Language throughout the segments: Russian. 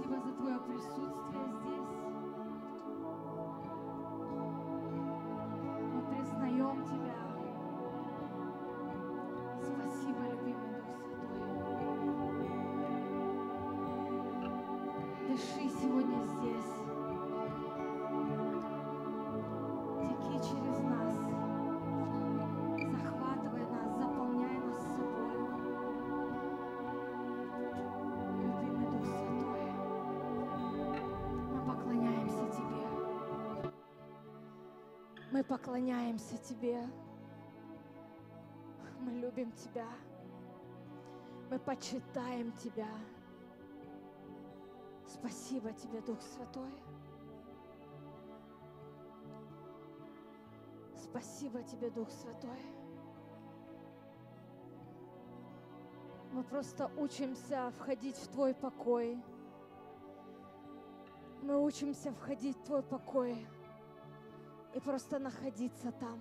Спасибо за Твое присутствие здесь. Мы признаем Тебя. Спасибо, любимый Дух Святой. Дыши сегодня здесь. Теки через нас. Захватывай нас, заполняй нас собой. Любимый Дух Святой, мы поклоняемся Тебе. Мы поклоняемся Тебе. Мы любим Тебя. Мы почитаем Тебя. Спасибо Тебе, Дух Святой. Спасибо Тебе, Дух Святой. Мы просто учимся входить в Твой покой. Мы учимся входить в Твой покой и просто находиться там.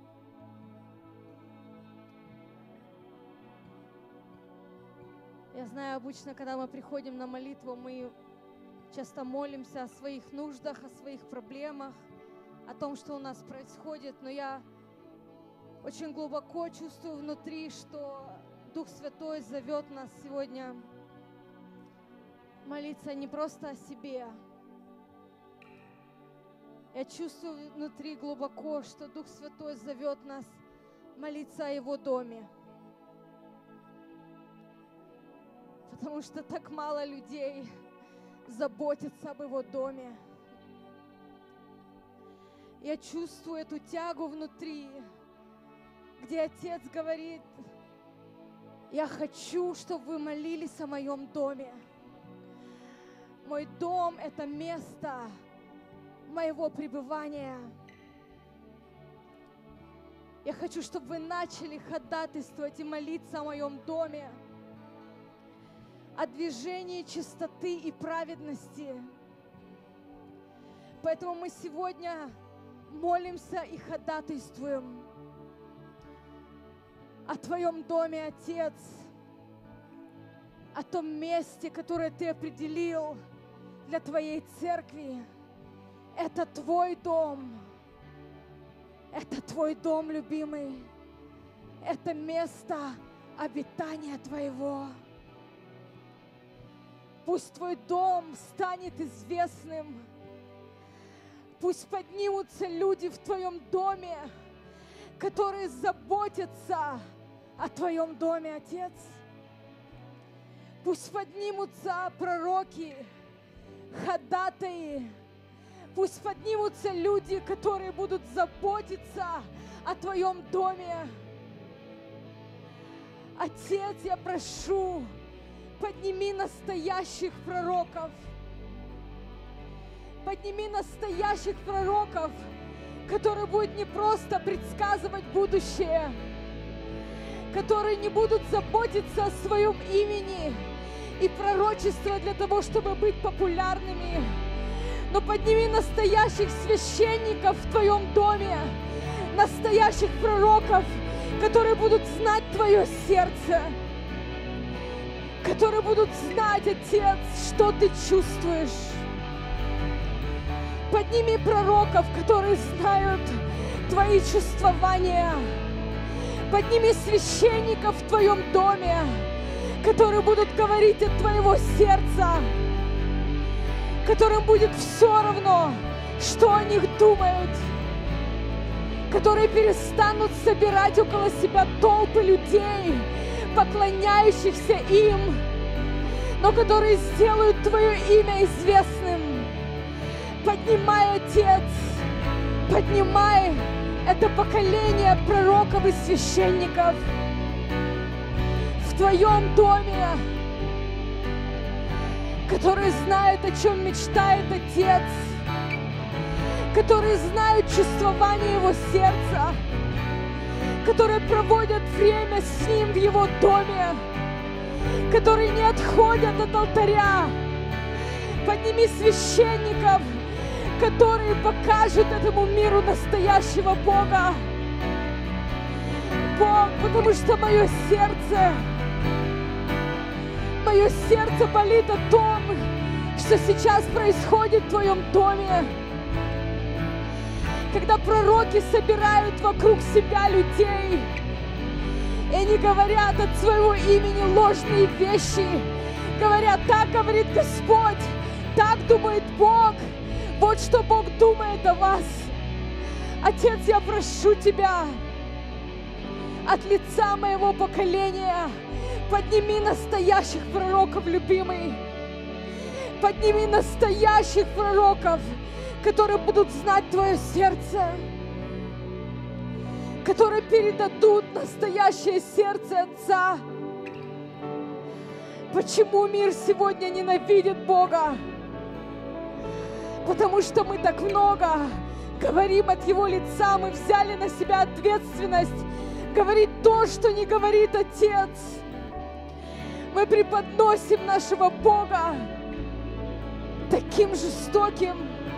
Я знаю, обычно, когда мы приходим на молитву, мы часто молимся о своих нуждах, о своих проблемах, о том, что у нас происходит, но я очень глубоко чувствую внутри, что Дух Святой зовет нас сегодня молиться не просто о себе. Я чувствую внутри глубоко, что Дух Святой зовет нас молиться о Его доме. Потому что так мало людей заботятся об Его доме. Я чувствую эту тягу внутри, где Отец говорит: я хочу, чтобы вы молились о моем доме. Мой дом — это место моего пребывания. Я хочу, чтобы вы начали ходатайствовать и молиться о моем доме, о движении чистоты и праведности. Поэтому мы сегодня молимся и ходатайствуем о Твоем доме, Отец, о том месте, которое Ты определил для Твоей церкви. Это Твой дом. Это Твой дом, любимый. Это место обитания Твоего. Пусть Твой дом станет известным. Пусть поднимутся люди в Твоем доме, которые заботятся о Твоем доме, Отец. Пусть поднимутся пророки, ходатаи. Пусть поднимутся люди, которые будут заботиться о Твоем доме. Отец, я прошу, подними настоящих пророков. Подними настоящих пророков, которые будут не просто предсказывать будущее, которые не будут заботиться о своем имени и пророчествовать для того, чтобы быть популярными. Но подними настоящих священников в Твоем доме, настоящих пророков, которые будут знать Твое сердце, которые будут знать, Отец, что Ты чувствуешь. Подними пророков, которые знают Твои чувствования. Подними священников в Твоем доме, которые будут говорить от Твоего сердца, которым будет все равно, что о них думают, которые перестанут собирать около себя толпы людей, поклоняющихся им, но которые сделают Твое имя известным. Поднимай, Отец, поднимай это поколение пророков и священников в Твоем доме, которые знают, о чем мечтает Отец, которые знают чувствование Его сердца, которые проводят время с Ним в Его доме, которые не отходят от алтаря. Подними священников, которые покажут этому миру настоящего Бога. Бог, потому что мое сердце болит о том, что сейчас происходит в твоем доме. Когда пророки собирают вокруг себя людей, и они говорят от своего имени ложные вещи, говорят: так говорит Господь, так думает Бог, вот что Бог думает о вас. Отец, я прошу Тебя, от лица моего поколения подними настоящих пророков, любимый. Подними настоящих пророков, которые будут знать Твое сердце, которые передадут настоящее сердце Отца. Почему мир сегодня ненавидит Бога? Потому что мы так много говорим от Его лица, мы взяли на себя ответственность говорить то, что не говорит Отец. Мы преподносим нашего Бога таким жестоким,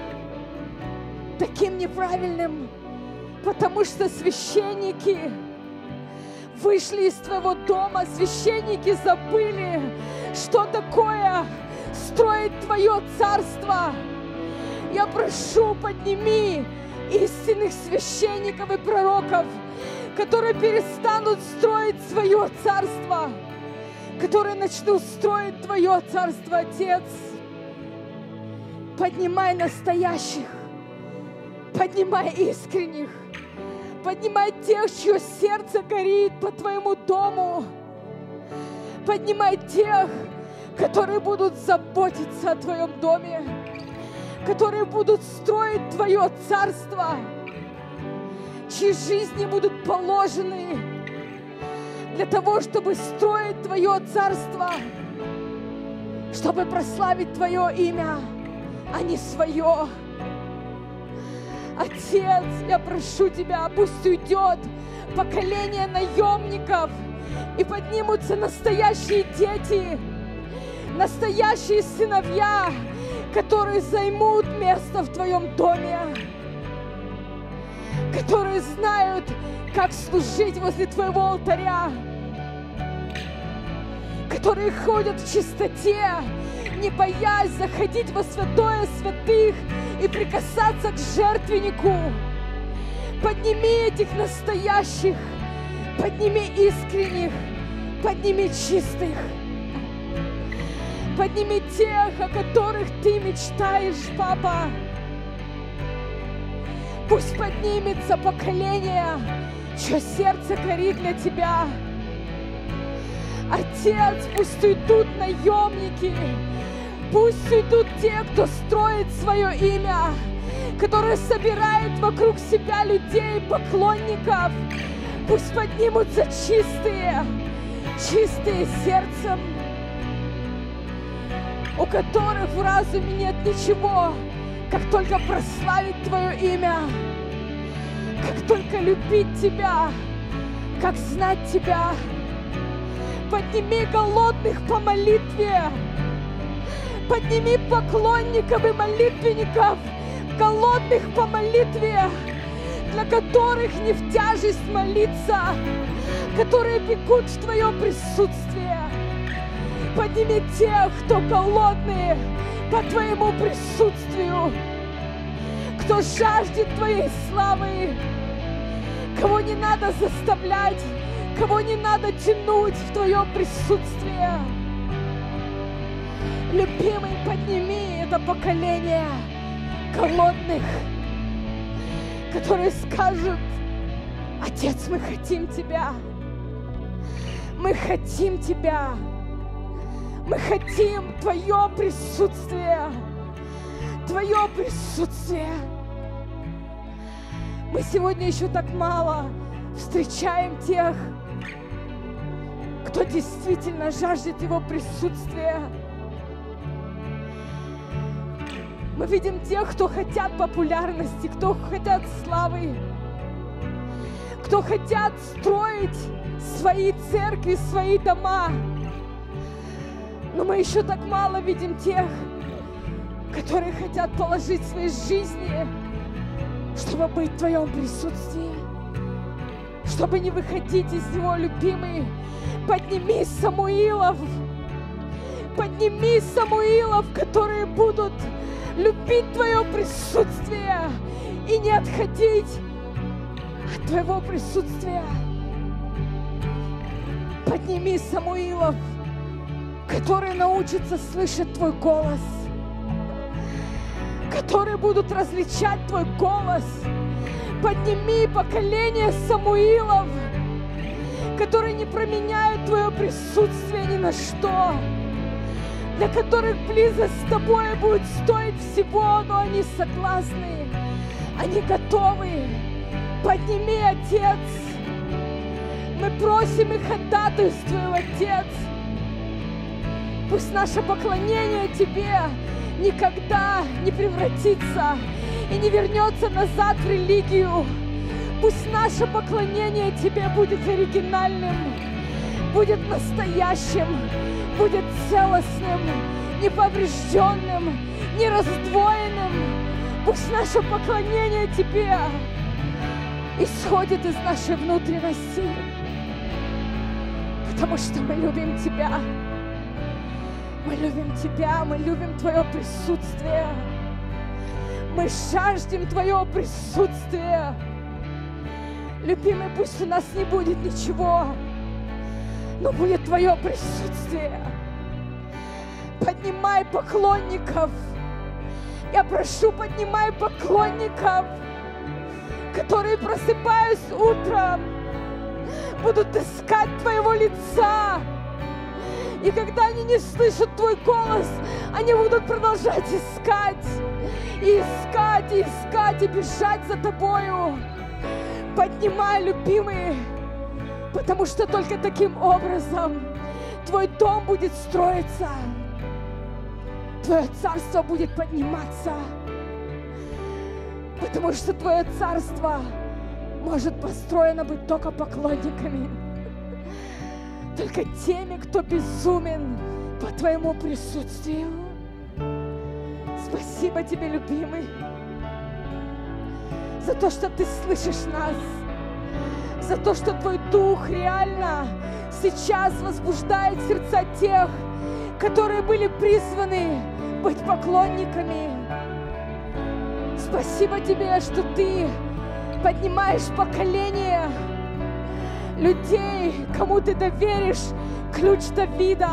таким неправильным, потому что священники вышли из твоего дома, священники забыли, что такое строить твое царство. Я прошу, подними истинных священников и пророков, которые перестанут строить свое царство, которые начнут строить твое царство, Отец. Поднимай настоящих, поднимай искренних, поднимай тех, чье сердце горит по твоему дому. Поднимай тех, которые будут заботиться о твоем доме, которые будут строить твое царство, чьи жизни будут положены для того, чтобы строить твое царство, чтобы прославить твое имя, а не свое. Отец, я прошу Тебя, пусть уйдет поколение наемников, и поднимутся настоящие дети, настоящие сыновья, которые займут место в Твоем доме, которые знают, как служить возле Твоего алтаря, которые ходят в чистоте, не боясь заходить во святое святых и прикасаться к жертвеннику. Подними этих настоящих, подними искренних, подними чистых, подними тех, о которых Ты мечтаешь, Папа. Пусть поднимется поколение, чье сердце горит для Тебя. Отец, пусть уйдут наемники, пусть уйдут те, кто строит свое имя, которые собирают вокруг себя людей, поклонников. Пусть поднимутся чистые, чистые сердцем, у которых в разуме нет ничего, как только прославить Твое имя, как только любить Тебя, как знать Тебя. Подними голодных по молитве, подними поклонников и молитвенников, голодных по молитве, для которых не в тяжесть молиться, которые бегут в Твое присутствие. Подними тех, кто голодные по Твоему присутствию, кто жаждет Твоей славы, кого не надо заставлять, кого не надо тянуть в Твое присутствие. Любимый, подними это поколение голодных, которые скажут: Отец, мы хотим Тебя, мы хотим Тебя, мы хотим Твое присутствие, Твое присутствие. Мы сегодня еще так мало встречаем тех, кто действительно жаждет Его присутствия. Мы видим тех, кто хотят популярности, кто хотят славы, кто хотят строить свои церкви, свои дома. Но мы еще так мало видим тех, которые хотят положить свои жизни, чтобы быть в Твоем присутствии, чтобы не выходить из него, любимый. Подними Самуилов, Подними Самуилов, которые будут любить Твое присутствие и не отходить от Твоего присутствия. Подними Самуилов, которые научатся слышать Твой голос, которые будут различать Твой голос. Подними поколение Самуилов, которые не променяют Твое присутствие ни на что, для которых близость с Тобой будет стоить всего, но они согласны, они готовы. Подними, Отец. Мы просим и ходатайствуем, Отец. Пусть наше поклонение Тебе никогда не превратится и не вернется назад в религию. Пусть наше поклонение Тебе будет оригинальным, будет настоящим, будет целостным, неповрежденным, не раздвоенным. Пусть наше поклонение Тебе исходит из нашей внутренности, потому что мы любим Тебя. Мы любим Тебя, мы любим Твое присутствие. Мы жаждем Твое присутствие. Любимый, пусть у нас не будет ничего, но будет Твое присутствие. Поднимай поклонников. Я прошу, поднимай поклонников, которые, просыпаясь утром, будут искать Твоего лица. И когда они не слышат Твой голос, они будут продолжать искать, и искать, и искать, и бежать за Тобою. Поднимай, любимый, потому что только таким образом Твой дом будет строиться, Твое царство будет подниматься, потому что Твое царство может построено быть только поклонниками, только теми, кто безумен по Твоему присутствию. Спасибо Тебе, любимый, за то, что Ты слышишь нас, за то, что Твой Дух реально сейчас возбуждает сердца тех, которые были призваны быть поклонниками. Спасибо Тебе, что Ты поднимаешь поколение людей, кому Ты доверишь ключ Давида.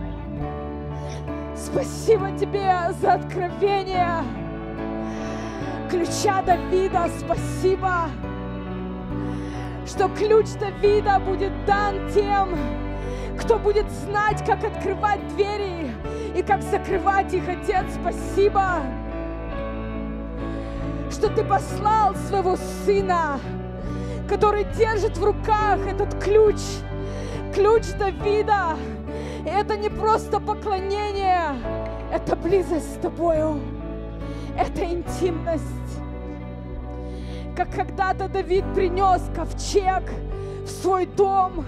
Спасибо Тебе за откровение ключа Давида. Спасибо, что ключ Давида будет дан тем, кто будет знать, как открывать двери и как закрывать их. Отец, спасибо, что Ты послал Своего Сына, который держит в руках этот ключ, ключ Давида. И это не просто поклонение, это близость с Тобою, это интимность. Как когда-то Давид принес ковчег в свой дом,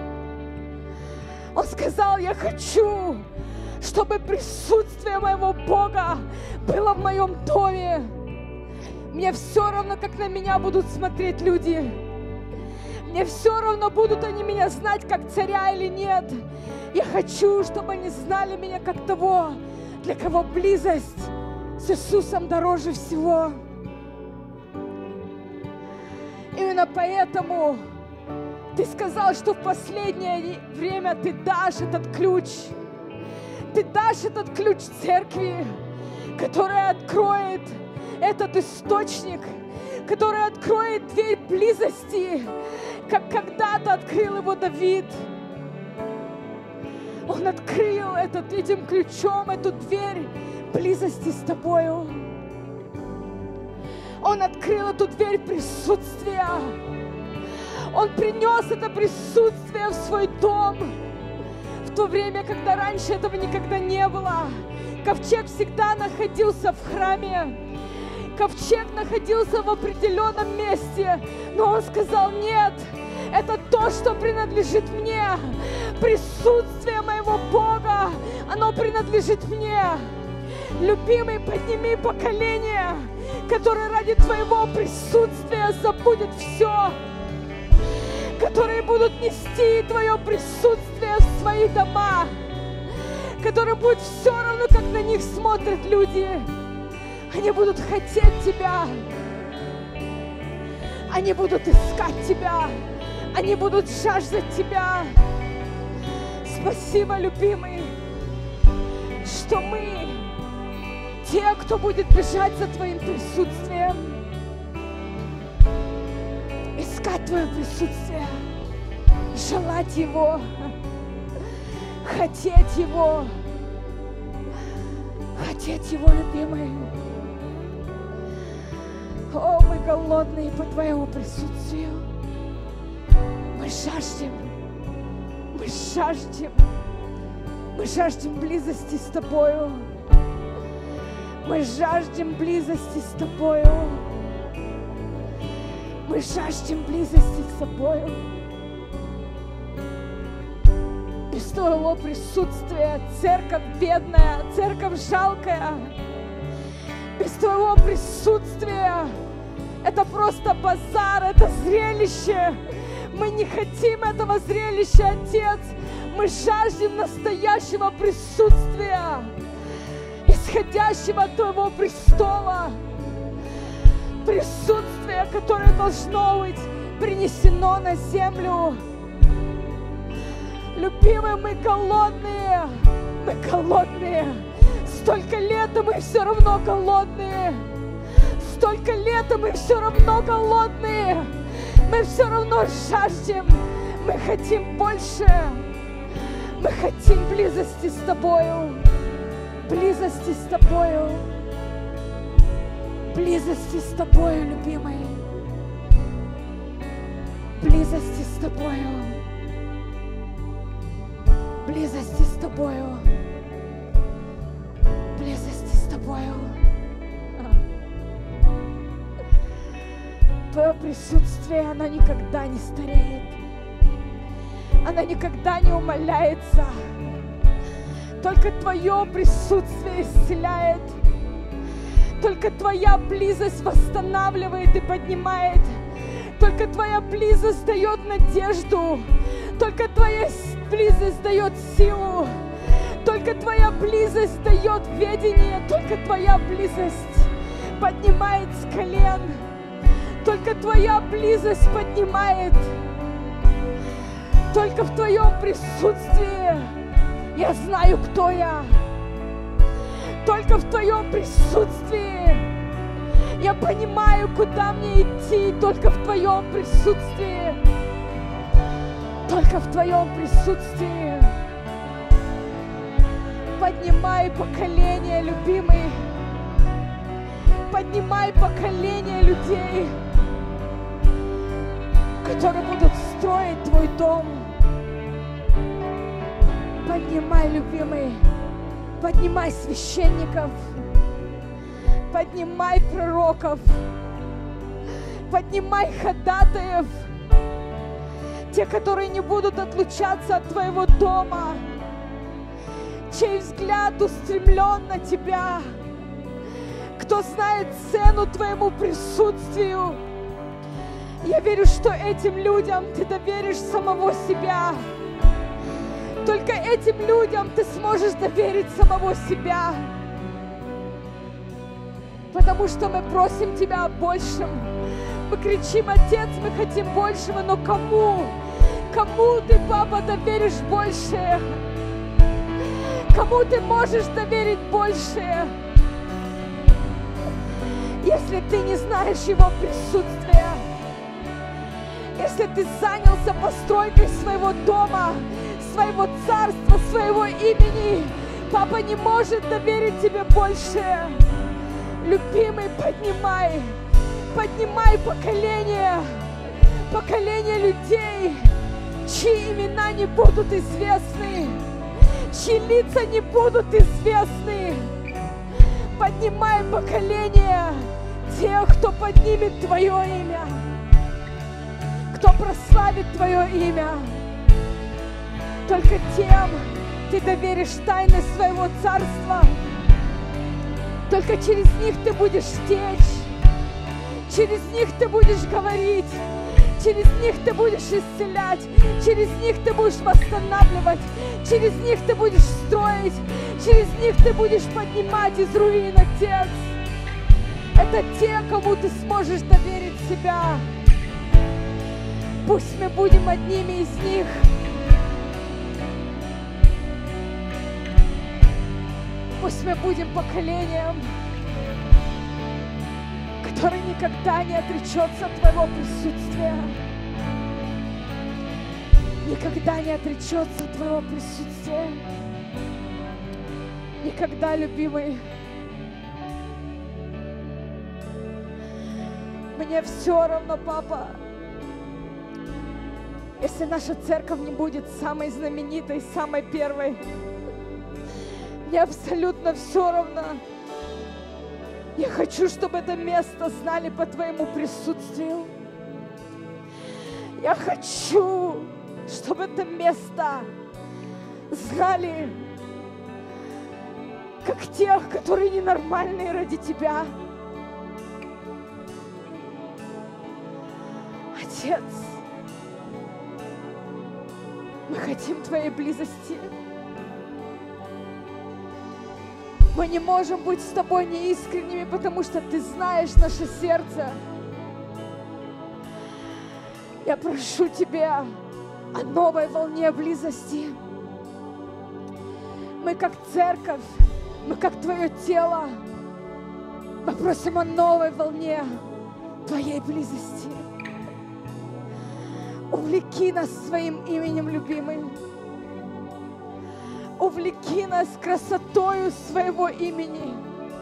он сказал: я хочу, чтобы присутствие моего Бога было в моем доме. Мне все равно, как на меня будут смотреть люди. Мне все равно, будут они меня знать как царя или нет. Я хочу, чтобы они знали меня как того, для кого близость с Иисусом дороже всего. Именно поэтому Ты сказал, что в последнее время Ты дашь этот ключ. Ты дашь этот ключ церкви, которая откроет этот источник, который откроет дверь близости, как когда-то открыл его Давид. Он открыл этим ключом эту дверь близости с Тобою. Он открыл эту дверь присутствия. Он принес это присутствие в свой дом в то время, когда раньше этого никогда не было. Ковчег всегда находился в храме. Ковчег находился в определенном месте, но он сказал: нет, это то, что принадлежит мне. Присутствие моего Бога, оно принадлежит мне. Любимый, подними поколение, которое ради Твоего присутствия забудет все, которые будут нести Твое присутствие в свои дома, которым будет все равно, как на них смотрят люди. Они будут хотеть Тебя. Они будут искать Тебя. Они будут жаждать Тебя. Спасибо, любимый, что мы те, кто будет бежать за Твоим присутствием, искать Твое присутствие, желать Его, хотеть Его, любимый. О, мы голодные по Твоему присутствию. Мы жаждем близости с Тобою. Мы жаждем близости с Тобою. Мы жаждем близости с Тобою. Без Твоего присутствия церковь бедная, церковь жалкая. Без Твоего присутствия это просто базар, это зрелище. Мы не хотим этого зрелища, Отец. Мы жаждем настоящего присутствия, исходящего от Твоего престола. Присутствие, которое должно быть принесено на землю. Любимые, мы голодные. Столько лет, и мы все равно голодные. Столько лет, и мы все равно голодные. Мы все равно жаждем. Мы хотим больше. Мы хотим близости с Тобою. Близости с Тобою. Близости с Тобою, любимый. Близости с Тобою. Близости с Тобою. Близости с Тобою. Твое присутствие, оно никогда не стареет. Оно никогда не умаляется. Только Твое присутствие исцеляет. Только Твоя близость восстанавливает и поднимает. Только Твоя близость дает надежду. Только Твоя близость дает силу. Только Твоя близость дает ведение. Только Твоя близость поднимает с колен. Только Твоя близость поднимает. Только в Твоем присутствии я знаю, кто я. Только в Твоем присутствии я понимаю, куда мне идти. Только в Твоем присутствии. Только в Твоем присутствии. Поднимай поколение, любимый. Поднимай поколение людей, которые будут строить Твой дом. Поднимай, любимый. Поднимай священников. Поднимай пророков. Поднимай ходатаев. Те, которые не будут отлучаться от Твоего дома. Чей взгляд устремлен на Тебя. Кто знает цену Твоему присутствию. Я верю, что этим людям Ты доверишь самого себя. Только этим людям Ты сможешь доверить самого себя. Потому что мы просим Тебя о большем. Мы кричим: Отец, мы хотим большего, но кому? Кому Ты, Папа, доверишь большее? Кому Ты можешь доверить большее? Если ты не знаешь Его присутствия, если ты занялся постройкой своего дома, своего царства, своего имени, Папа не может доверить тебе больше. Любимый, поднимай поколение людей, чьи имена не будут известны, чьи лица не будут известны. Поднимай поколение тех, кто поднимет Твое имя, кто прославит Твое имя. Только тем Ты доверишь тайны своего царства. Только через них Ты будешь течь, через них Ты будешь говорить, Через них Ты будешь исцелять, через них Ты будешь восстанавливать, через них Ты будешь строить, через них Ты будешь поднимать из руин, Отец. Это те, кому Ты сможешь доверить себя. Пусть мы будем одними из них. Пусть мы будем поколением, который никогда не отречется от Твоего присутствия. Никогда не отречется от Твоего присутствия. Никогда, любимый. Мне все равно, папа, если наша церковь не будет самой знаменитой, самой первой. Мне абсолютно все равно. Я хочу, чтобы это место знали по Твоему присутствию. Я хочу, чтобы это место знали как тех, которые ненормальные ради Тебя. Отец, мы хотим Твоей близости. Мы не можем быть с Тобой неискренними, потому что Ты знаешь наше сердце. Я прошу Тебя о новой волне близости. Мы как церковь, мы как Твое тело. Мы просим о новой волне Твоей близости. Увлеки нас Своим именем, любимый. Увлеки нас красотою Своего имени.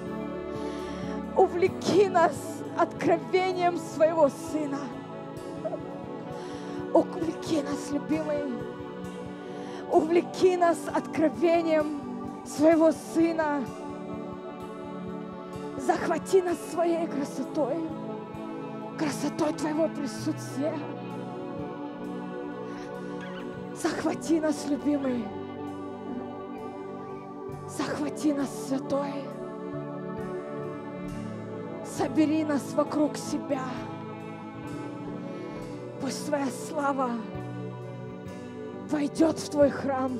Увлеки нас откровением Своего Сына. Увлеки нас, любимый. Увлеки нас откровением Своего Сына. Захвати нас Своей красотой, красотой Твоего присутствия. Захвати нас, любимый. Захвати нас, Святой. Собери нас вокруг себя. Пусть Твоя слава войдет в Твой храм.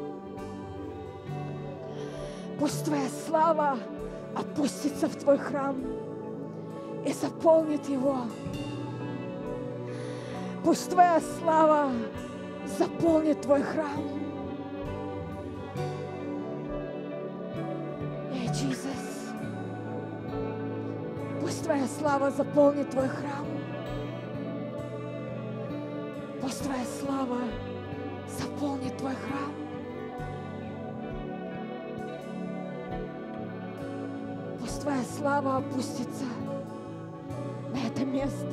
Пусть Твоя слава опустится в Твой храм и заполнит его. Пусть Твоя слава заполнит Твой храм. Jesus. Пусть Твоя слава заполнит Твой храм. Пусть Твоя слава заполнит Твой храм. Пусть Твоя слава опустится на это место.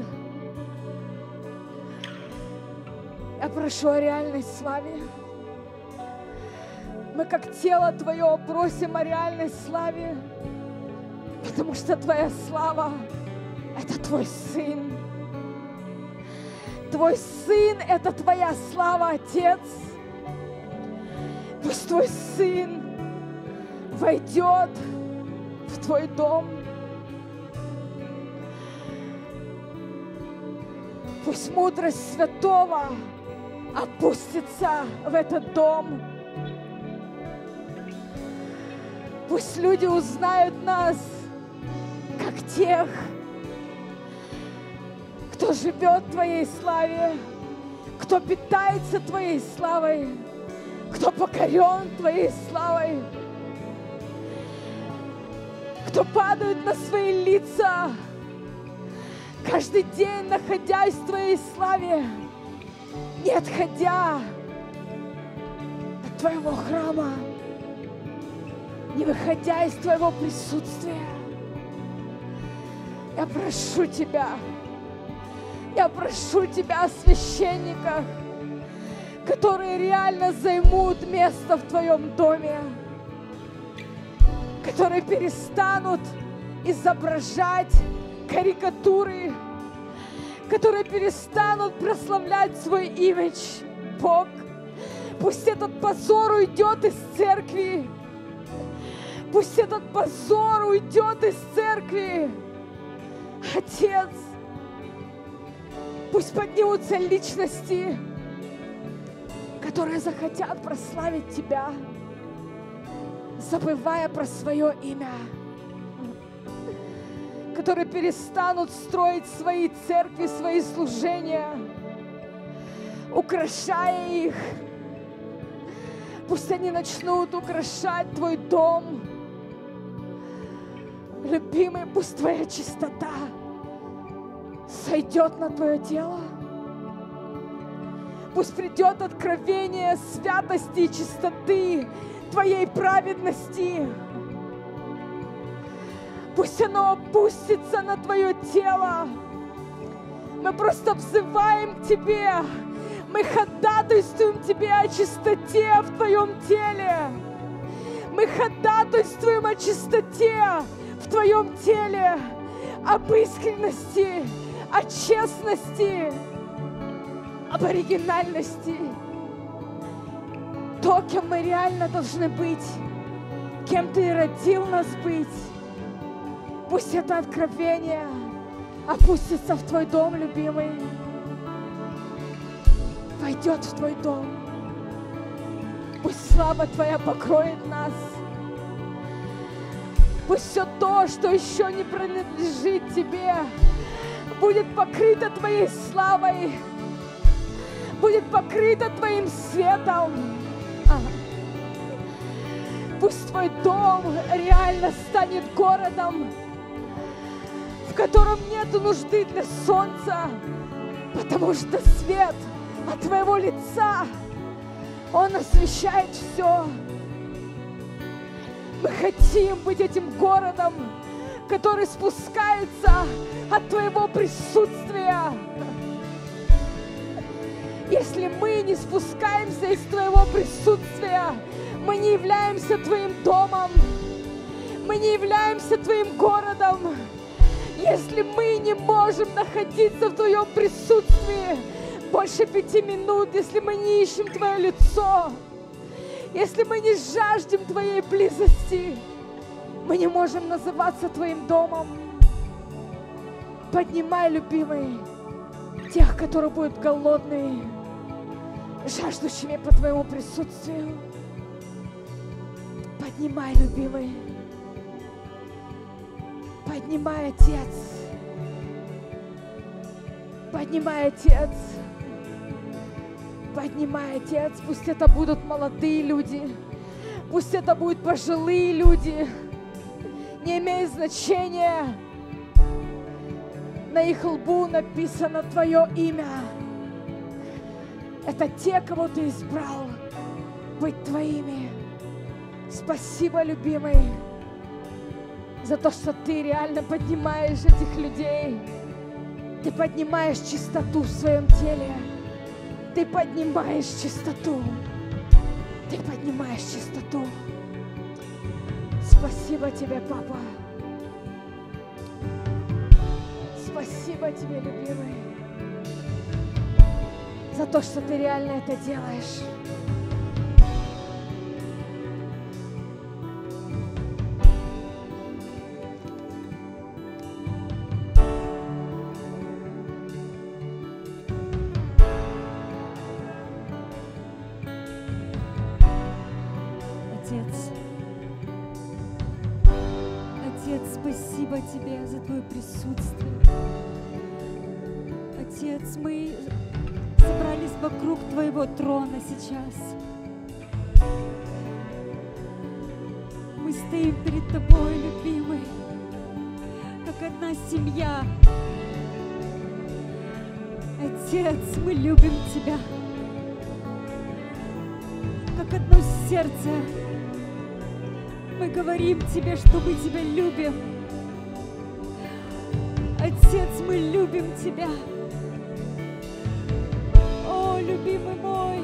Я прошу о реальной славе. Мы как тело Твое просим о реальной славе, потому что Твоя слава – это Твой Сын. Твой Сын – это Твоя слава, Отец. Пусть Твой Сын войдет в Твой дом. Пусть мудрость Святого опустится в этот дом. Пусть люди узнают нас как тех, кто живет в Твоей славе, кто питается Твоей славой, кто покорен Твоей славой, кто падает на свои лица, каждый день находясь в Твоей славе, не отходя от Твоего храма, не выходя из Твоего присутствия. Я прошу Тебя о священниках, которые реально займут место в Твоем доме, которые перестанут изображать карикатуры, которые перестанут прославлять свой имидж. Бог, пусть этот позор уйдет из церкви. Пусть этот позор уйдет из церкви. Отец, Пусть поднимутся личности, которые захотят прославить Тебя, забывая про свое имя, которые перестанут строить свои церкви, свои служения, украшая их. Пусть они начнут украшать Твой дом. Любимый, пусть Твоя чистота сойдет на Твое тело. Пусть придет откровение святости и чистоты Твоей праведности. Пусть оно опустится на Твое тело. Мы просто взываем к Тебе. Мы ходатайствуем Тебе о чистоте в Твоем теле. Мы ходатайствуем о чистоте в Твоем теле, об искренности, о честности, об оригинальности. То, кем мы реально должны быть, кем Ты родил нас быть. Пусть это откровение опустится в Твой дом, любимый, войдет в Твой дом. Пусть слава Твоя покроет нас. Пусть все то, что еще не принадлежит Тебе, будет покрыто Твоей славой, будет покрыто Твоим светом. Пусть Твой дом реально станет городом, в котором нет нужды для солнца, потому что свет от Твоего лица, он освещает все. Мы хотим быть этим городом, который спускается от Твоего присутствия. Если мы не спускаемся из Твоего присутствия, мы не являемся Твоим домом, мы не являемся Твоим городом. Если мы не можем находиться в Твоем присутствии больше 5 минут, если мы не ищем Твое лицо, если мы не жаждем Твоей близости, мы не можем называться Твоим домом. Поднимай, любимый, тех, которые будут голодные, жаждущими по Твоему присутствию. Поднимай, любимый. Поднимай, Отец. Поднимай, Отец. Поднимай, Отец. Пусть это будут молодые люди. Пусть это будут пожилые люди. Не имеет значения. На их лбу написано Твое имя. Это те, кого Ты избрал быть Твоими. Спасибо, любимый, за то, что Ты реально поднимаешь этих людей. Ты поднимаешь чистоту в своем теле. Ты поднимаешь чистоту. Ты поднимаешь чистоту. Спасибо Тебе, Папа. Спасибо Тебе, любимый, за то, что Ты реально это делаешь. Спасибо Тебе за Твое присутствие. Отец, мы собрались вокруг Твоего трона сейчас. Мы стоим перед Тобой, любимый, как одна семья. Отец, мы любим Тебя, как одно сердце. Мы говорим Тебе, что мы Тебя любим. Отец, мы любим Тебя. О, любимый мой,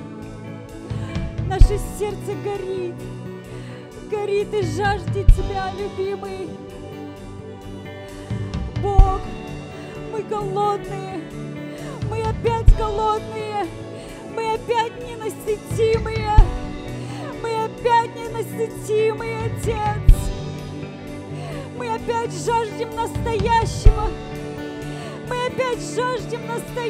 наше сердце горит, горит и жаждет Тебя, любимый. Бог, мы голодные, мы опять голодные, мы опять ненасытимые, мы опять ненасытимые, Отец. Мы опять жаждем настоящего. Мы опять жаждем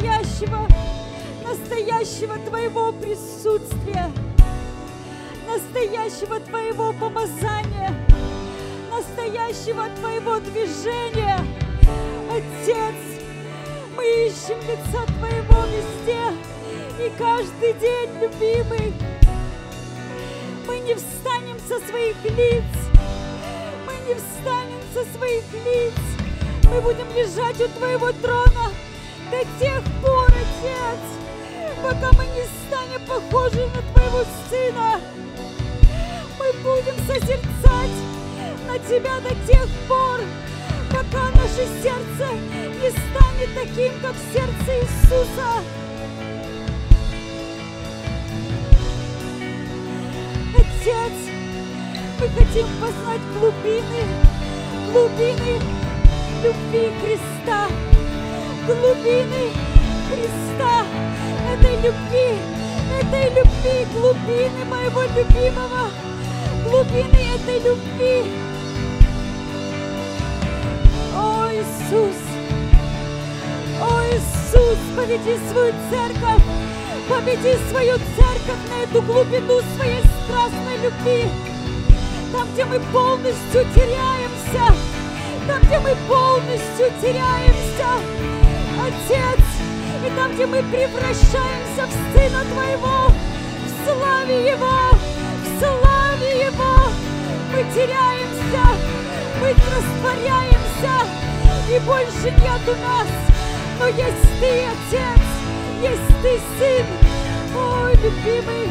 настоящего Твоего присутствия, настоящего Твоего помазания, настоящего Твоего движения. Отец, мы ищем лица Твоего везде, и каждый день, любимый, мы не встанем со своих лиц, мы не встанем со своих лиц, мы будем лежать у Твоего трона до тех пор, Отец, пока мы не станем похожи на Твоего Сына. Мы будем созерцать на Тебя до тех пор, пока наше сердце не станет таким, как сердце Иисуса. Отец, мы хотим познать глубины любви Христа, глубины Христа, этой любви, глубины моего любимого, глубины этой любви. О, Иисус, поведи свою церковь, поведи свою церковь на эту глубину своей страстной любви, там, где мы полностью теряемся, Отец, и там, где мы превращаемся в Сына Твоего, в славе Его, мы теряемся, мы растворяемся, и больше нету нас, но есть Ты, Отец, есть Ты, Сын, ой, любимый.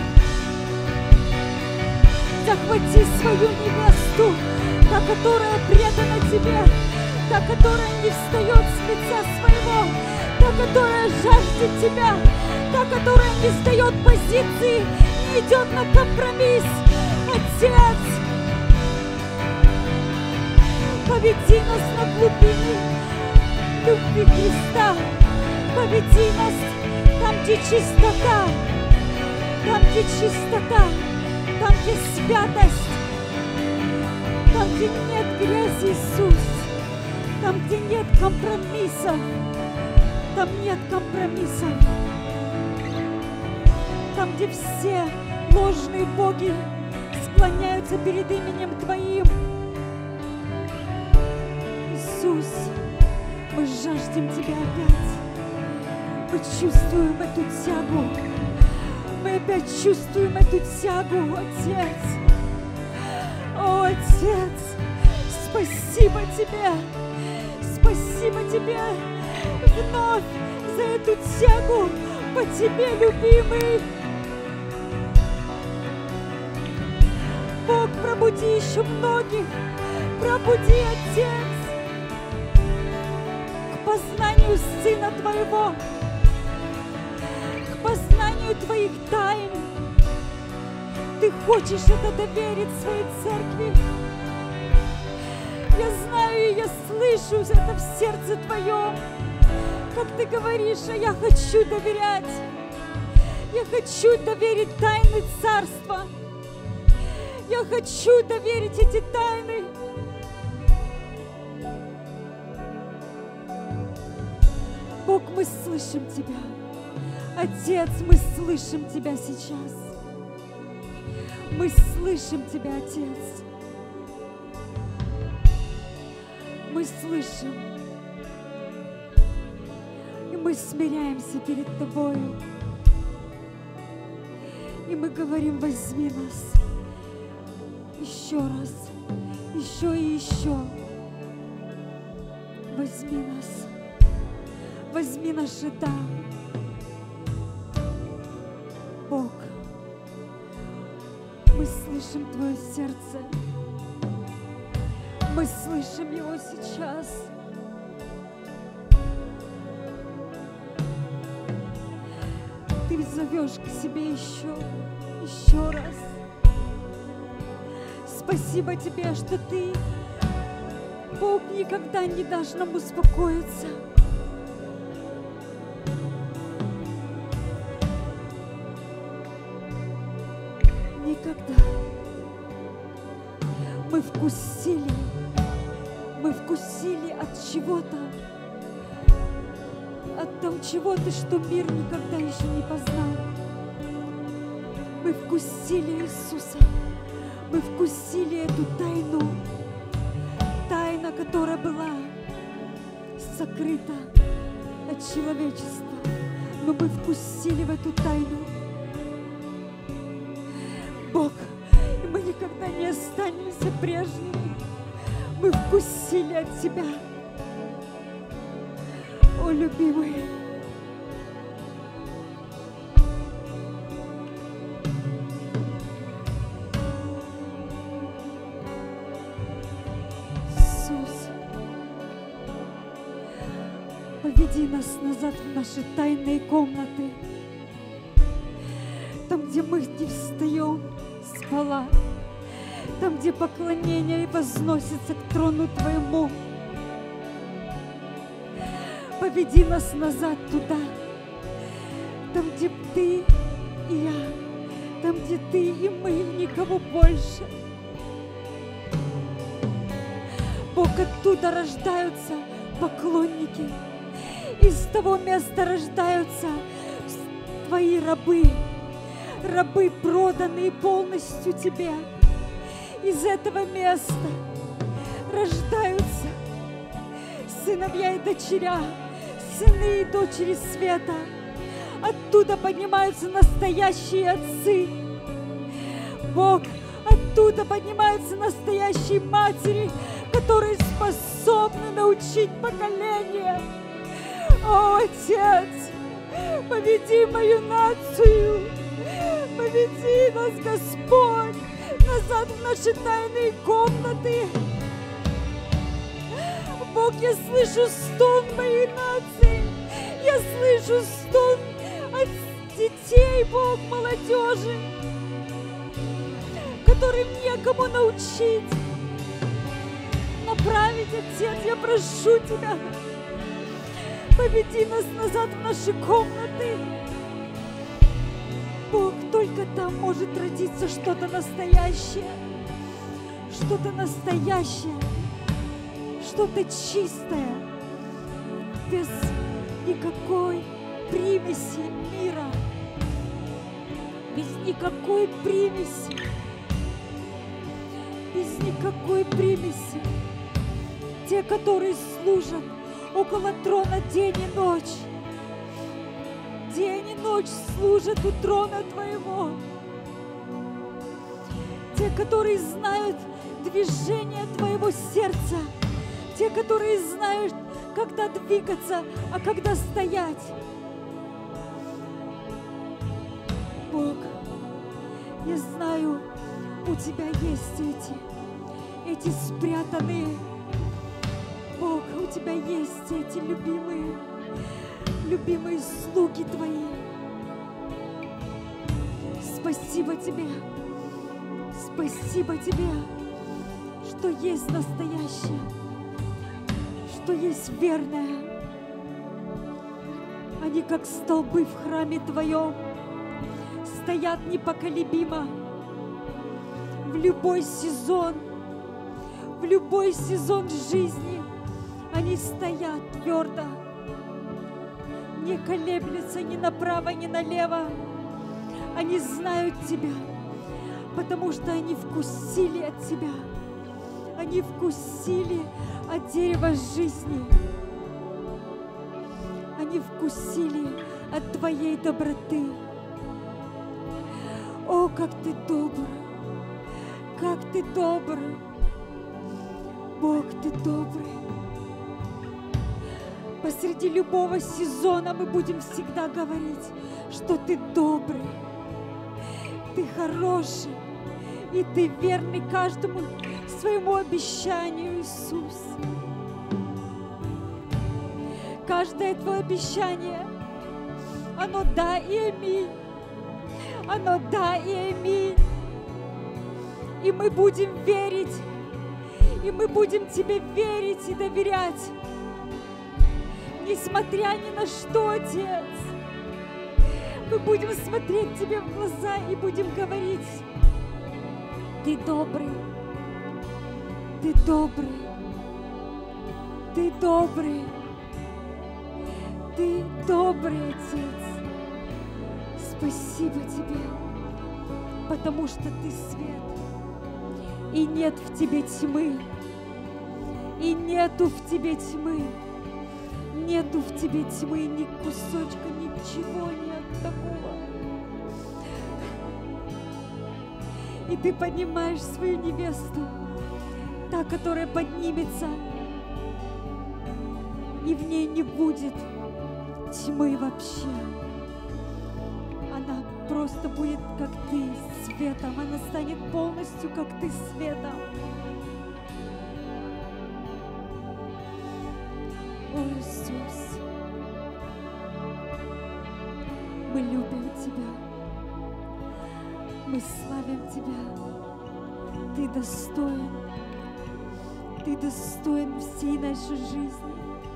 Захвати свою невесту, та, которая предана Тебе, та, которая не встает с лица своего, та, которая жаждет Тебя, та, которая не сдает позиции, не идет на компромисс. Отец, поведи нас на глубины любви Христа, поведи нас там, где чистота, там, где святость, там, где нет грязи, Иисус, там, где нет компромиссов, там, где все ложные боги склоняются перед именем Твоим. Иисус, мы жаждем Тебя опять, мы чувствуем эту тягу. Мы опять чувствуем эту тягу, Отец. О, Отец, спасибо Тебе вновь за эту тягу по Тебе, любимый. Бог, пробуди еще многих, пробуди, Отец, к познанию Сына Твоего, познанию Твоих тайн. Ты хочешь это доверить своей церкви. Я знаю и я слышу это в сердце Твоем, как Ты говоришь, а я хочу доверять. Я хочу доверить тайны Царства. Я хочу доверить эти тайны. Бог, мы слышим Тебя. Отец, мы слышим Тебя сейчас. Мы слышим Тебя, Отец. Мы слышим. И мы смиряемся перед Тобою. И мы говорим, возьми нас еще раз, еще и еще. Возьми нас. Возьми наши «да». Бог, мы слышим Твое сердце. Мы слышим его сейчас. Ты зовешь к себе еще раз. Спасибо Тебе, что Ты, Бог, никогда не дашь нам успокоиться. Никогда. Мы вкусили от чего-то, о том чего-то, что мир никогда еще не познал. Мы вкусили Иисуса, мы вкусили эту тайну, тайна, которая была сокрыта от человечества, но мы вкусили в эту тайну. Бог, и мы никогда не останемся прежними. Мы вкусили от Тебя. О, любимый, Иисус, поведи нас назад в наши тайные комнаты, там, где мы не встаем с пола, там, где поклонение возносится к трону Твоему. Поведи нас назад туда, там, где Ты и я, там, где Ты и мы, никого больше. Бог, оттуда рождаются поклонники, из того места рождаются Твои рабы, рабы, проданные полностью Тебе. Из этого места рождаются сыновья и дочеря, сыны и дочери света. Оттуда поднимаются настоящие отцы. Бог, оттуда поднимаются настоящие матери, которые способны научить поколение. О, Отец, поведи мою нацию, поведи нас, Господь, назад в наши тайные комнаты. Бог, я слышу стон моей нации, я слышу стон от детей, Бог, молодежи, которым некому научить, направить, Отец, я прошу Тебя, поведи нас назад в наши комнаты. Бог, только там может родиться что-то настоящее, что-то чистое, без никакой примеси мира, без никакой примеси, те, которые служат около трона день и ночь, служат у трона Твоего, те, которые знают движение Твоего сердца, те, которые знают, когда двигаться, а когда стоять. Бог, я знаю, у Тебя есть эти спрятанные. Бог, у Тебя есть эти любимые слуги Твои. Спасибо Тебе, что есть настоящее, что есть верное. Они, как столбы в храме Твоем, стоят непоколебимо в любой сезон жизни. Они стоят твердо, не колеблются ни направо, ни налево. Они знают Тебя, потому что они вкусили от Тебя. Они вкусили от дерева жизни. Они вкусили от Твоей доброты. О, как Ты добр! Как Ты добр! Бог, Ты добрый. Посреди любого сезона мы будем всегда говорить, что Ты добрый, Ты хороший, и Ты верный каждому своему обещанию, Иисус. Каждое Твое обещание, оно да и аминь. Оно да и аминь. И мы будем верить, и мы будем Тебе верить и доверять, несмотря ни на что, Отец. Мы будем смотреть Тебе в глаза и будем говорить: Ты добрый, Ты добрый, Ты добрый, Ты добрый Отец. Спасибо Тебе, потому что Ты свет, и нет в Тебе тьмы, и нету в Тебе тьмы, нету в Тебе тьмы, ни кусочка, ничего нет такого. И Ты поднимаешь свою невесту, та, которая поднимется, и в ней не будет тьмы вообще. Она просто будет, как Ты, светом. Она станет полностью, как Ты, светом. О, Иисус, мы любим Тебя. Мы славим Тебя. Ты достоин. Ты достоин всей нашей жизни.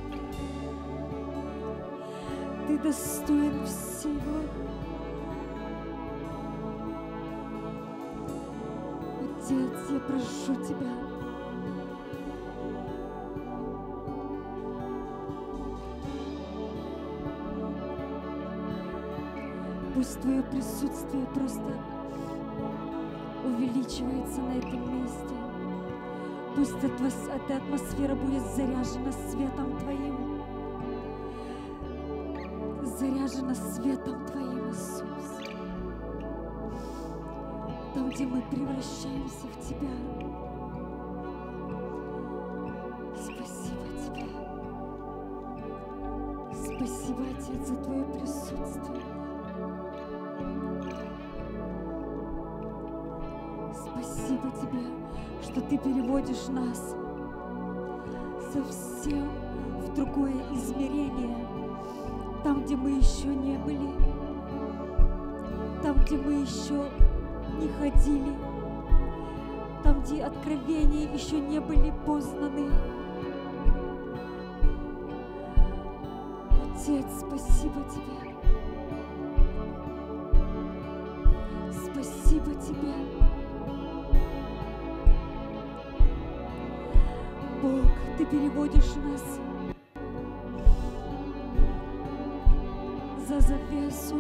Ты достоин всего. Отец, я прошу Тебя, пусть Твое присутствие просто увеличивается на этом месте. Пусть эта атмосфера будет заряжена светом Твоим. Заряжена светом Твоим, Иисус. Там, где мы превращаемся в Тебя. Спасибо Тебе. Спасибо, Отец, за Твое присутствие. Спасибо Тебе, что Ты переводишь нас совсем в другое измерение. Там, где мы еще не были, там, где мы еще не ходили, там, где откровения еще не были познаны. Отец, спасибо Тебе. Спасибо Тебе. Бог, Ты переводишь нас за завесу.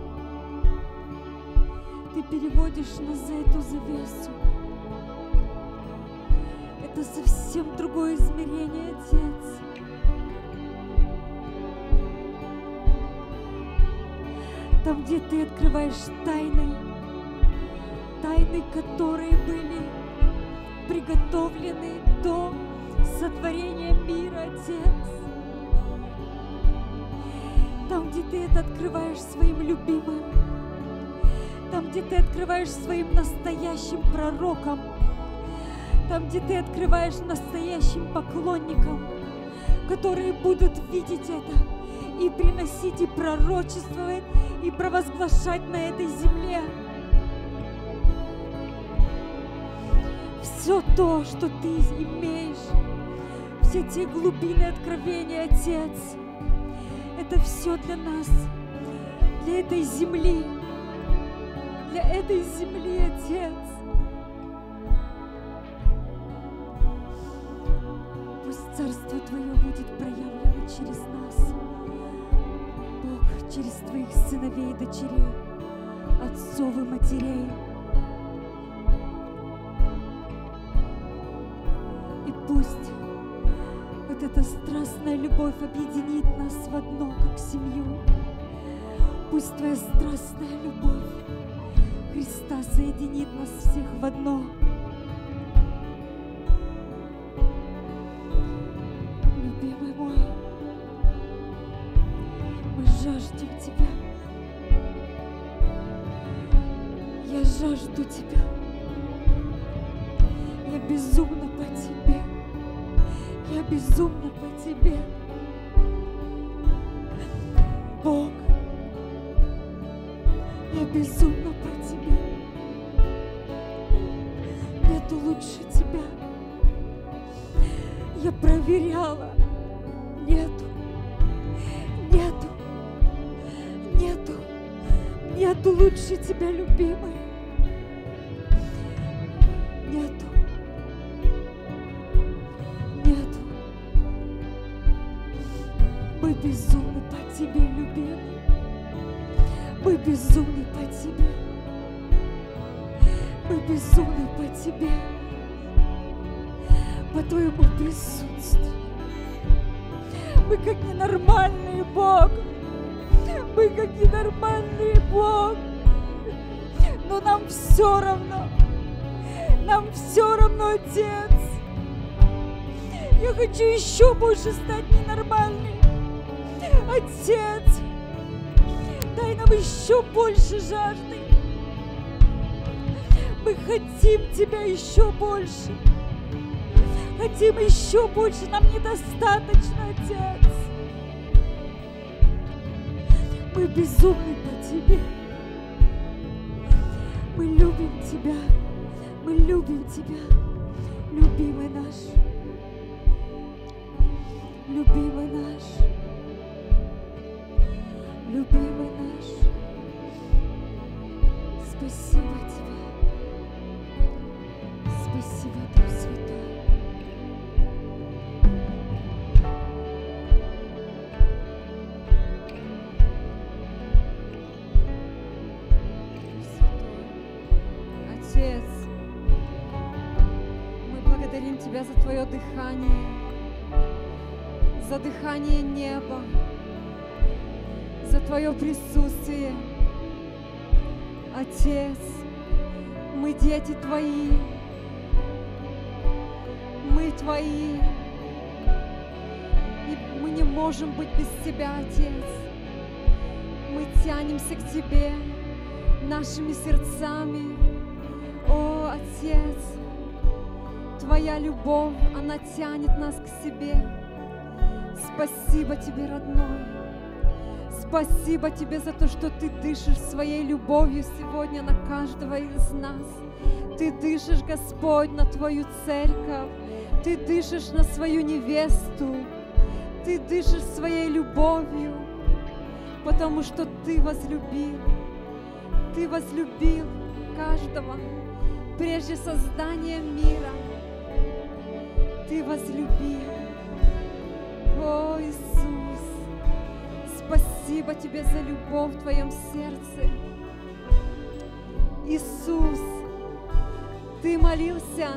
Ты переводишь нас за эту завесу. Это совсем другое измерение, Отец. Там, где Ты открываешь тайны, которые были приготовлены до сотворения мира, Отец. Там, где Ты это открываешь своим любимым, там, где Ты открываешь своим настоящим пророкам, там, где Ты открываешь настоящим поклонникам, которые будут видеть это и приносить, и пророчествовать, и провозглашать на этой земле. Все то, что Ты имеешь, все те глубины откровения, Отец, это все для нас, для этой земли, Отец. Пусть Царство Твое будет проявлено через нас, Бог, через Твоих сыновей и дочерей, отцов и матерей. И пусть вот эта страстная любовь объединит нас в одно, как семью. Пусть Твоя страстная любовь Христа соединит нас всех в одно. Любимый мой, мы жаждем Тебя. Я жажду Тебя. Я безумна по Тебе. Я безумна по Тебе. Бог, я безумна по Тебе. Нету лучше Тебя. Я проверяла. Нету. Нету лучше Тебя, любимый. Нету. Мы безумны по Тебе, любимый. Мы безумны по Тебе. Мы безумны по Тебе, по Твоему присутствию. Мы как ненормальный Бог. Мы как ненормальный Бог. Но нам все равно. Нам все равно, Отец. Я хочу еще больше стать ненормальной. Отец, дай нам еще больше жажды. Мы хотим Тебя еще больше. Хотим еще больше. Нам недостаточно, Отец. Мы безумны по Тебе. Мы любим Тебя. Мы любим Тебя, любимый наш. Любимый наш. Любимый наш. Спасибо Тебе. Спасибо, Дух Святой. Отец, мы благодарим Тебя за Твое дыхание, за дыхание неба, за Твое присутствие. Отец, мы дети Твои, мы Твои, и мы не можем быть без Тебя, Отец. Мы тянемся к Тебе нашими сердцами. О, Отец, Твоя любовь, она тянет нас к себе. Спасибо Тебе, родной. Спасибо Тебе за то, что Ты дышишь своей любовью сегодня на каждого из нас. Ты дышишь, Господь, на Твою церковь. Ты дышишь на свою невесту. Ты дышишь своей любовью, потому что Ты возлюбил. Ты возлюбил каждого прежде создания мира. Ты возлюбил. О, Иисус, спасибо Тебе за любовь в Твоем сердце. Иисус, Ты молился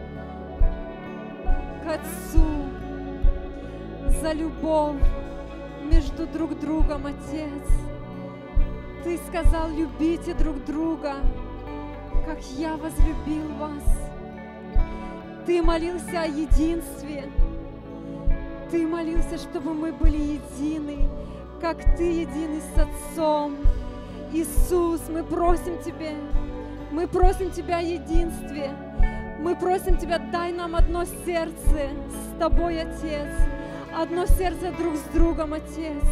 к Отцу за любовь между друг другом, Отец. Ты сказал: любите друг друга, как я возлюбил вас. Ты молился о единстве. Ты молился, чтобы мы были едины, как Ты единый с Отцом. Иисус, мы просим Тебя о единстве. Мы просим Тебя, дай нам одно сердце с Тобой, Отец. Одно сердце друг с другом, Отец.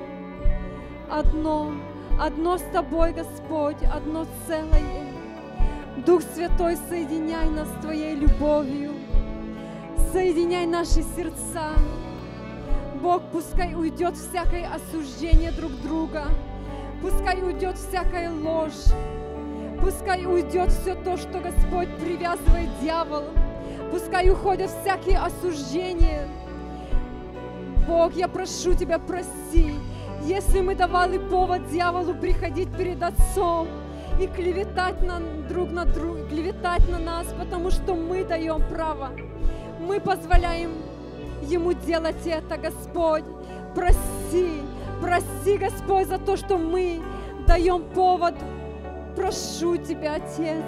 Одно с Тобой, Господь, одно целое. Дух Святой, соединяй нас с Твоей любовью. Соединяй наши сердца. Бог, пускай уйдет всякое осуждение друг друга. Пускай уйдет всякая ложь. Пускай уйдет все то, что Господь привязывает дьявол. Пускай уходят всякие осуждения. Бог, я прошу Тебя, прости, если мы давали повод дьяволу приходить перед Отцом и клеветать друг на друга, клеветать на нас, потому что мы даем право. Мы позволяем ему делать это, Господь. Прости, Господь, за то, что мы даем повод. Прошу Тебя, Отец,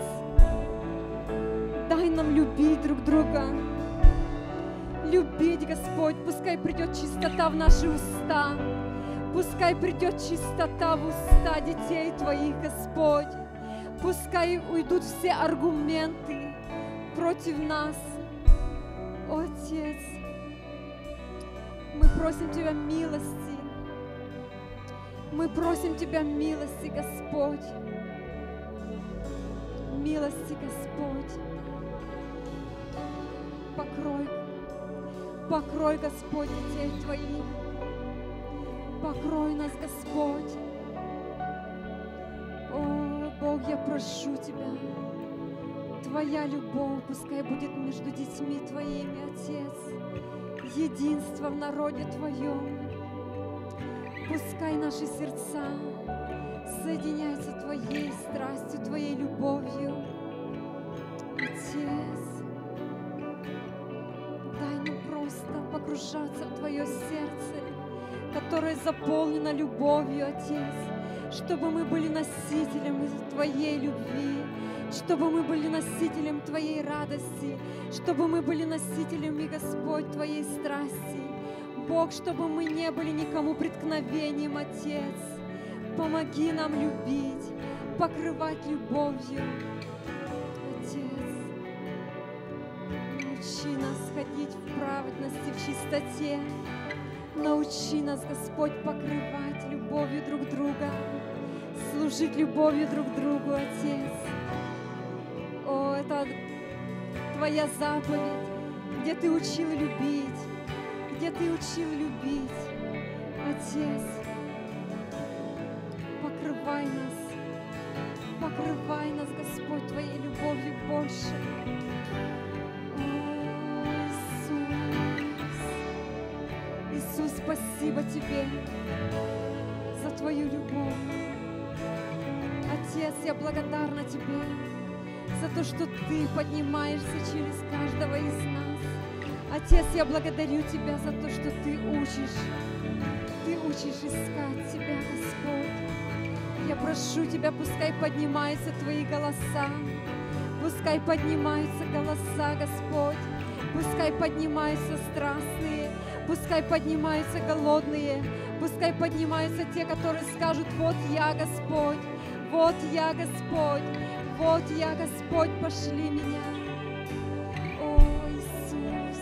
дай нам любить друг друга. Любить, Господь, пускай придет чистота в наши уста. Пускай придет чистота в уста детей Твоих, Господь. Пускай уйдут все аргументы против нас. О, Отец, мы просим Тебя милости. Мы просим Тебя милости, Господь. Милости, Господь. Покрой, Господь, детей Твоих. Покрой нас, Господь. О, Бог, я прошу Тебя, Твоя любовь пускай будет между детьми Твоими, Отец. Единство в народе Твоем. Пускай наши сердца соединяются Твоей страстью, Твоей любовью. Отец, дай нам просто погружаться в Твое сердце, которое заполнено любовью, Отец, чтобы мы были носителем Твоей любви, чтобы мы были носителем Твоей радости, чтобы мы были носителями, Господь, Твоей страсти. Бог, чтобы мы не были никому преткновением, Отец. Помоги нам любить, покрывать любовью, Отец. Научи нас ходить в праведности, в чистоте. Научи нас, Господь, покрывать любовью друг друга, служить любовью друг другу, Отец. О, это Твоя заповедь, где Ты учил любить, где Ты учил любить. Отец, покрывай нас, Господь, Твоей любовью больше. Иисус, спасибо Тебе за Твою любовь. Отец, я благодарна Тебе за то, что Ты поднимаешься через каждого из нас. Отец, я благодарю Тебя за то, что Ты учишь искать Тебя, Господь. Я прошу Тебя, пускай поднимаются Твои голоса, пускай поднимаются голоса, Господь, пускай поднимаются страстные, пускай поднимаются голодные, пускай поднимаются те, которые скажут: вот я, Господь, вот я, Господь, вот я, Господь, пошли меня. О, Иисус,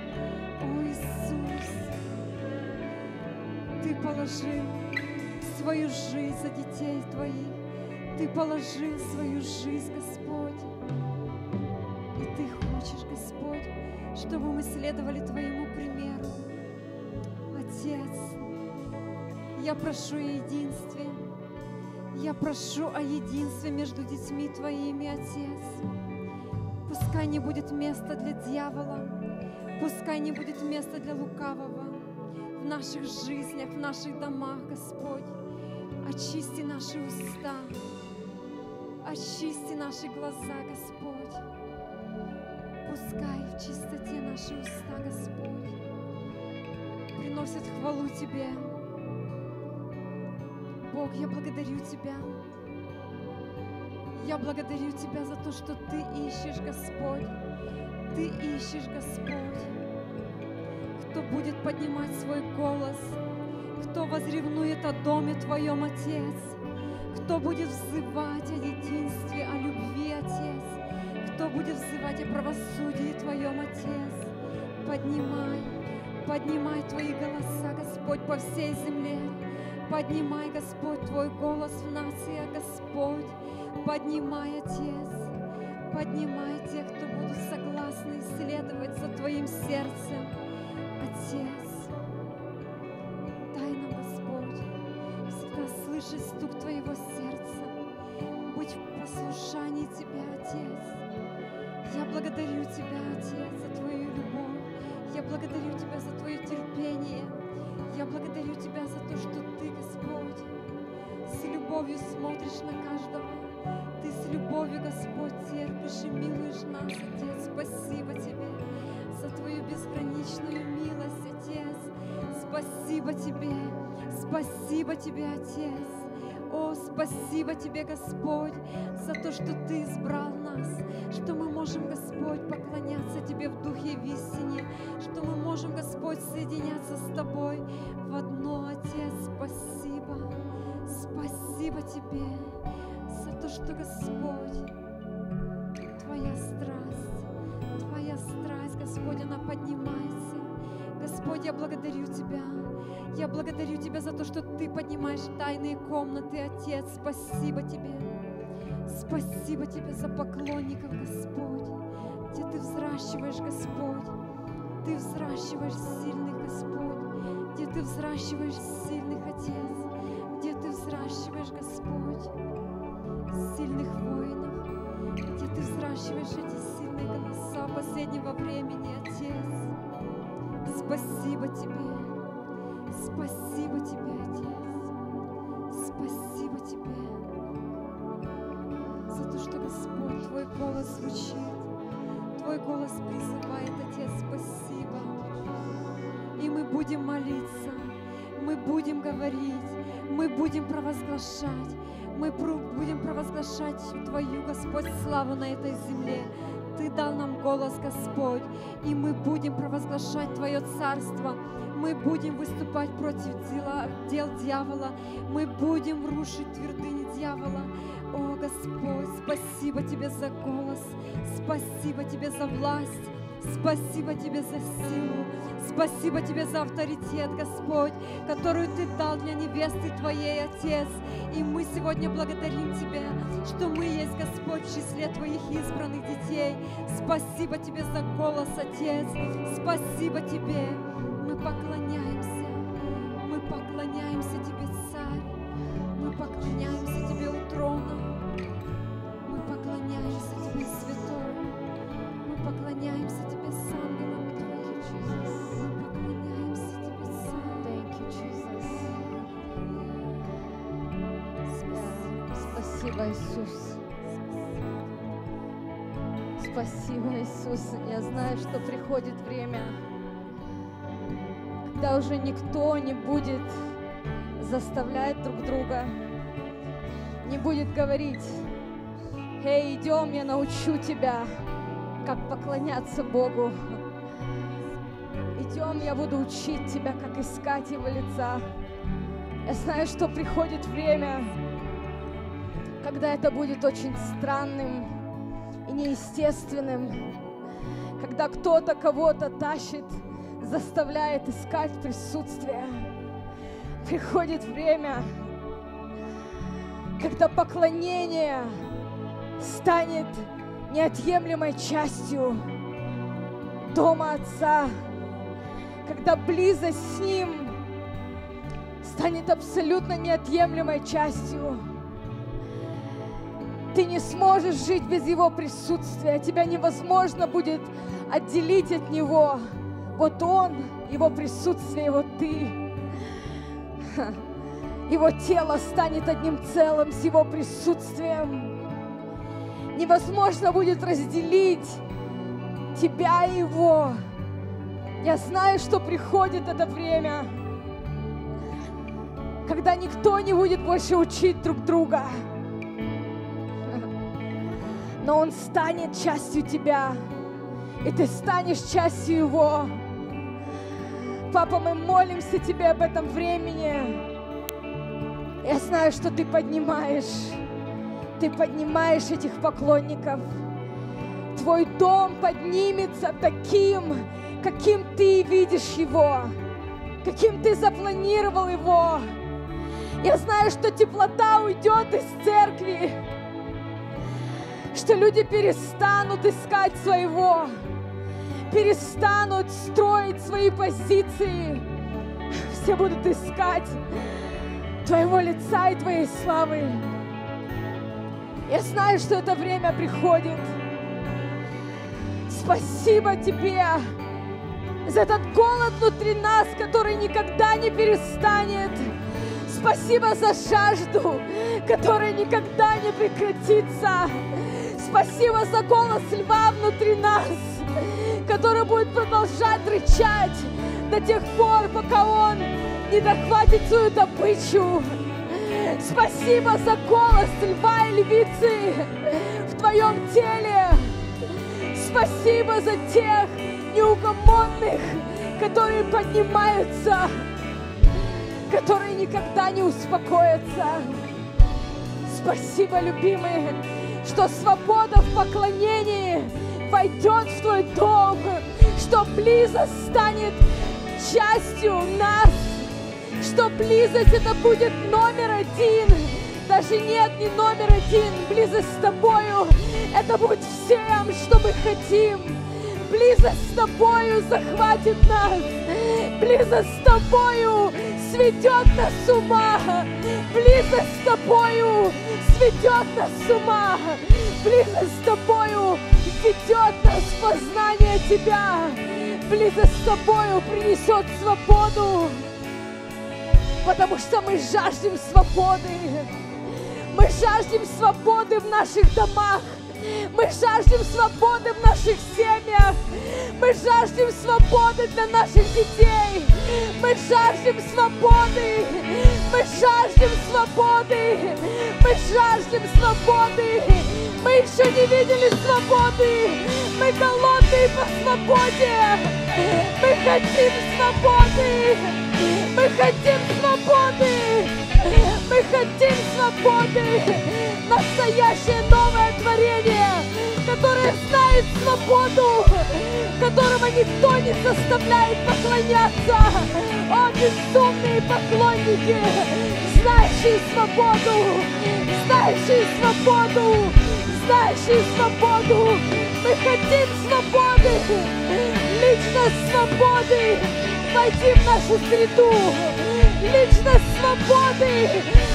Ты положил свою жизнь за детей Твоих, Ты положил свою жизнь, Господь, и Ты хочешь, Господь, чтобы мы следовали Твоему примеру. Отец, я прошу о единстве. Я прошу о единстве между детьми Твоими, Отец. Пускай не будет места для дьявола, пускай не будет места для лукавого в наших жизнях, в наших домах, Господь. Очисти наши уста, очисти наши глаза, Господь. Пускай в чистоте наши уста, Господь, приносят хвалу Тебе. Бог, я благодарю Тебя. Я благодарю Тебя за то, что Ты ищешь, Господь. Ты ищешь, Господь, кто будет поднимать свой голос, кто возревнует о доме Твоем, Отец, кто будет взывать о единстве, о любви, Отец, кто будет взывать о правосудии Твоем, Отец. Поднимай Твои голоса, Господь, по всей земле. Поднимай, Господь, Твой голос в нациях, Господь. Поднимай, Отец. Поднимай тех, кто будут согласны следовать за Твоим сердцем. Отец, дай нам, Господь, всегда слышать стук Твоего сердца, быть в послушании Тебя, Отец. Я благодарю Тебя, Отец, за Твою любовь. Я благодарю Тебя за Твое терпение. Я благодарю Тебя за то, что Ты, Господь, с любовью смотришь на каждого. Ты с любовью, Господь, терпишь и милуешь нас, Отец. Спасибо Тебе за Твою безграничную милость, Отец. Спасибо Тебе. Спасибо Тебе, Отец. О, спасибо Тебе, Господь, за то, что Ты избрал нас, что мы можем, Господь, поклоняться Тебе в духе и в истине, что мы можем, Господь, соединяться с Тобой в одно, Отец. Спасибо. Спасибо Тебе за то, что, Господь, Твоя страсть, Господь, она поднимается. Господь, я благодарю Тебя. Я благодарю Тебя за то, что Ты поднимаешь тайные комнаты, Отец. Спасибо Тебе. Спасибо Тебе за поклонников, Господь, где Ты взращиваешь, Господь. Ты взращиваешь сильных, Господь, где Ты взращиваешь сильных, Отец, где Ты взращиваешь, Господь, сильных воинов, где Ты взращиваешь эти сильные голоса последнего времени, Отец. Спасибо Тебе. Спасибо Тебе, Отец. Спасибо Тебе за то, что, Господь, Твой голос звучит. Твой голос призывает, Отец, спасибо. И мы будем молиться, мы будем говорить, мы будем провозглашать, мы будем провозглашать Твою, Господь, славу на этой земле. Ты дал нам голос, Господь, и мы будем провозглашать Твое царство. Мы будем выступать против дел дьявола. Мы будем рушить твердыни дьявола. О, Господь, спасибо Тебе за голос. Спасибо Тебе за власть. Спасибо Тебе за силу. Спасибо Тебе за авторитет, Господь, которую Ты дал для невесты Твоей, Отец. И мы сегодня благодарим Тебя, что мы есть, Господь, в числе Твоих избранных детей. Спасибо Тебе за голос, Отец. Спасибо Тебе. Мы поклоняемся. Мы поклоняемся Тебе, Царь. Мы поклоняемся Тебе у трона. Мы поклоняемся Тебе, Святой. Мы поклоняемся Тебе с ангелами Твоими. Мы поклоняемся Тебе, Царь. Thank you, Jesus. Спасибо, Иисус. Спасибо, Иисус. Я знаю, что приходит время, когда уже никто не будет заставлять друг друга, не будет говорить: «Эй, идем, я научу тебя, как поклоняться Богу. Идем, я буду учить тебя, как искать Его лица». Я знаю, что приходит время, когда это будет очень странным и неестественным, когда кто-то кого-то тащит, заставляет искать присутствие. Приходит время, когда поклонение станет неотъемлемой частью дома Отца, когда близость с Ним станет абсолютно неотъемлемой частью. Ты не сможешь жить без Его присутствия, тебя невозможно будет отделить от Него. Вот Он, Его присутствие, вот ты. Его тело станет одним целым с Его присутствием. Невозможно будет разделить тебя и Его. Я знаю, что приходит это время, когда никто не будет больше учить друг друга, но Он станет частью тебя, и ты станешь частью Его. Папа, мы молимся Тебе об этом времени. Я знаю, что Ты поднимаешь этих поклонников. Твой дом поднимется таким, каким Ты видишь его, каким Ты запланировал его. Я знаю, что теплота уйдет из церкви, что люди перестанут искать своего, перестанут строить свои позиции. Все будут искать Твоего лица и Твоей славы. Я знаю, что это время приходит. Спасибо Тебе за этот голод внутри нас, который никогда не перестанет. Спасибо за жажду, которая никогда не прекратится. Спасибо за голос льва внутри нас, который будет продолжать рычать до тех пор, пока он не дохватит свою добычу. Спасибо за голос льва и львицы в Твоем теле. Спасибо за тех неугомонных, которые поднимаются, которые никогда не успокоятся. Спасибо, любимые, что свобода в поклонении войдет в Твой дом, что близость станет частью нас, что близость это будет номер один. Даже нет, не номер один. Близость с Тобою это будет всем, что мы хотим. Близость с Тобою захватит нас. Близость с Тобою сведет нас с ума. Близость с Тобою сведет нас с ума. Близость с Тобою ведет нас в познание Тебя. Близость с Тобою принесет свободу. потому что мы жаждем свободы. Мы жаждем свободы в наших домах. Мы жаждем свободы в наших семьях. Мы жаждем свободы для наших детей. Мы жаждем свободы. Мы жаждем свободы. Мы жаждем свободы. Мы еще не видели свободы. Мы голодные по свободе. Мы хотим свободы. Мы хотим свободы. Мы хотим свободы. Настоящее новое творение, которое знает свободу, которого никто не заставляет поклоняться. О, безумные поклонники, знающие свободу, знающие свободу, знающие свободу. Мы хотим свободы, личность свободы. Войди в нашу среду, личность свободы.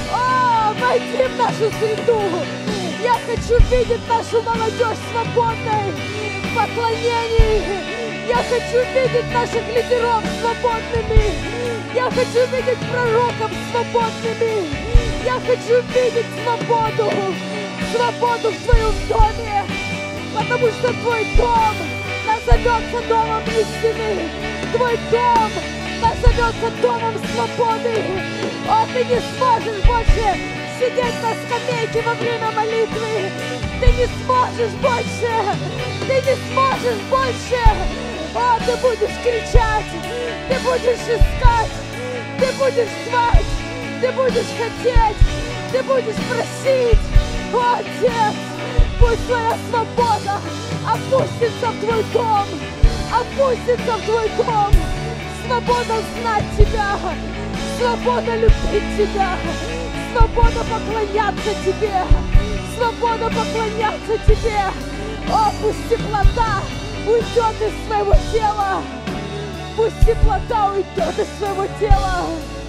О, войди в нашу среду. Я хочу видеть нашу молодежь свободной в поклонении. Я хочу видеть наших лидеров свободными. Я хочу видеть пророков свободными. Я хочу видеть свободу, свободу в твоем доме, потому что твой дом назовется домом истины. Твой дом назовется домом свободы. О, ты не сможешь больше сидеть на скамейке во время молитвы. Ты не сможешь больше. Ты не сможешь больше. О, ты будешь кричать. Ты будешь искать. Ты будешь звать. Ты будешь хотеть. Ты будешь просить. О, Отец, пусть твоя свобода опустится в твой дом. Опустится в твой дом. Свобода знать тебя. Свобода любить тебя. Свобода поклоняться тебе. Свобода поклоняться тебе. О, пусть теплота уйдет из своего тела. Пусть теплота уйдет из своего тела.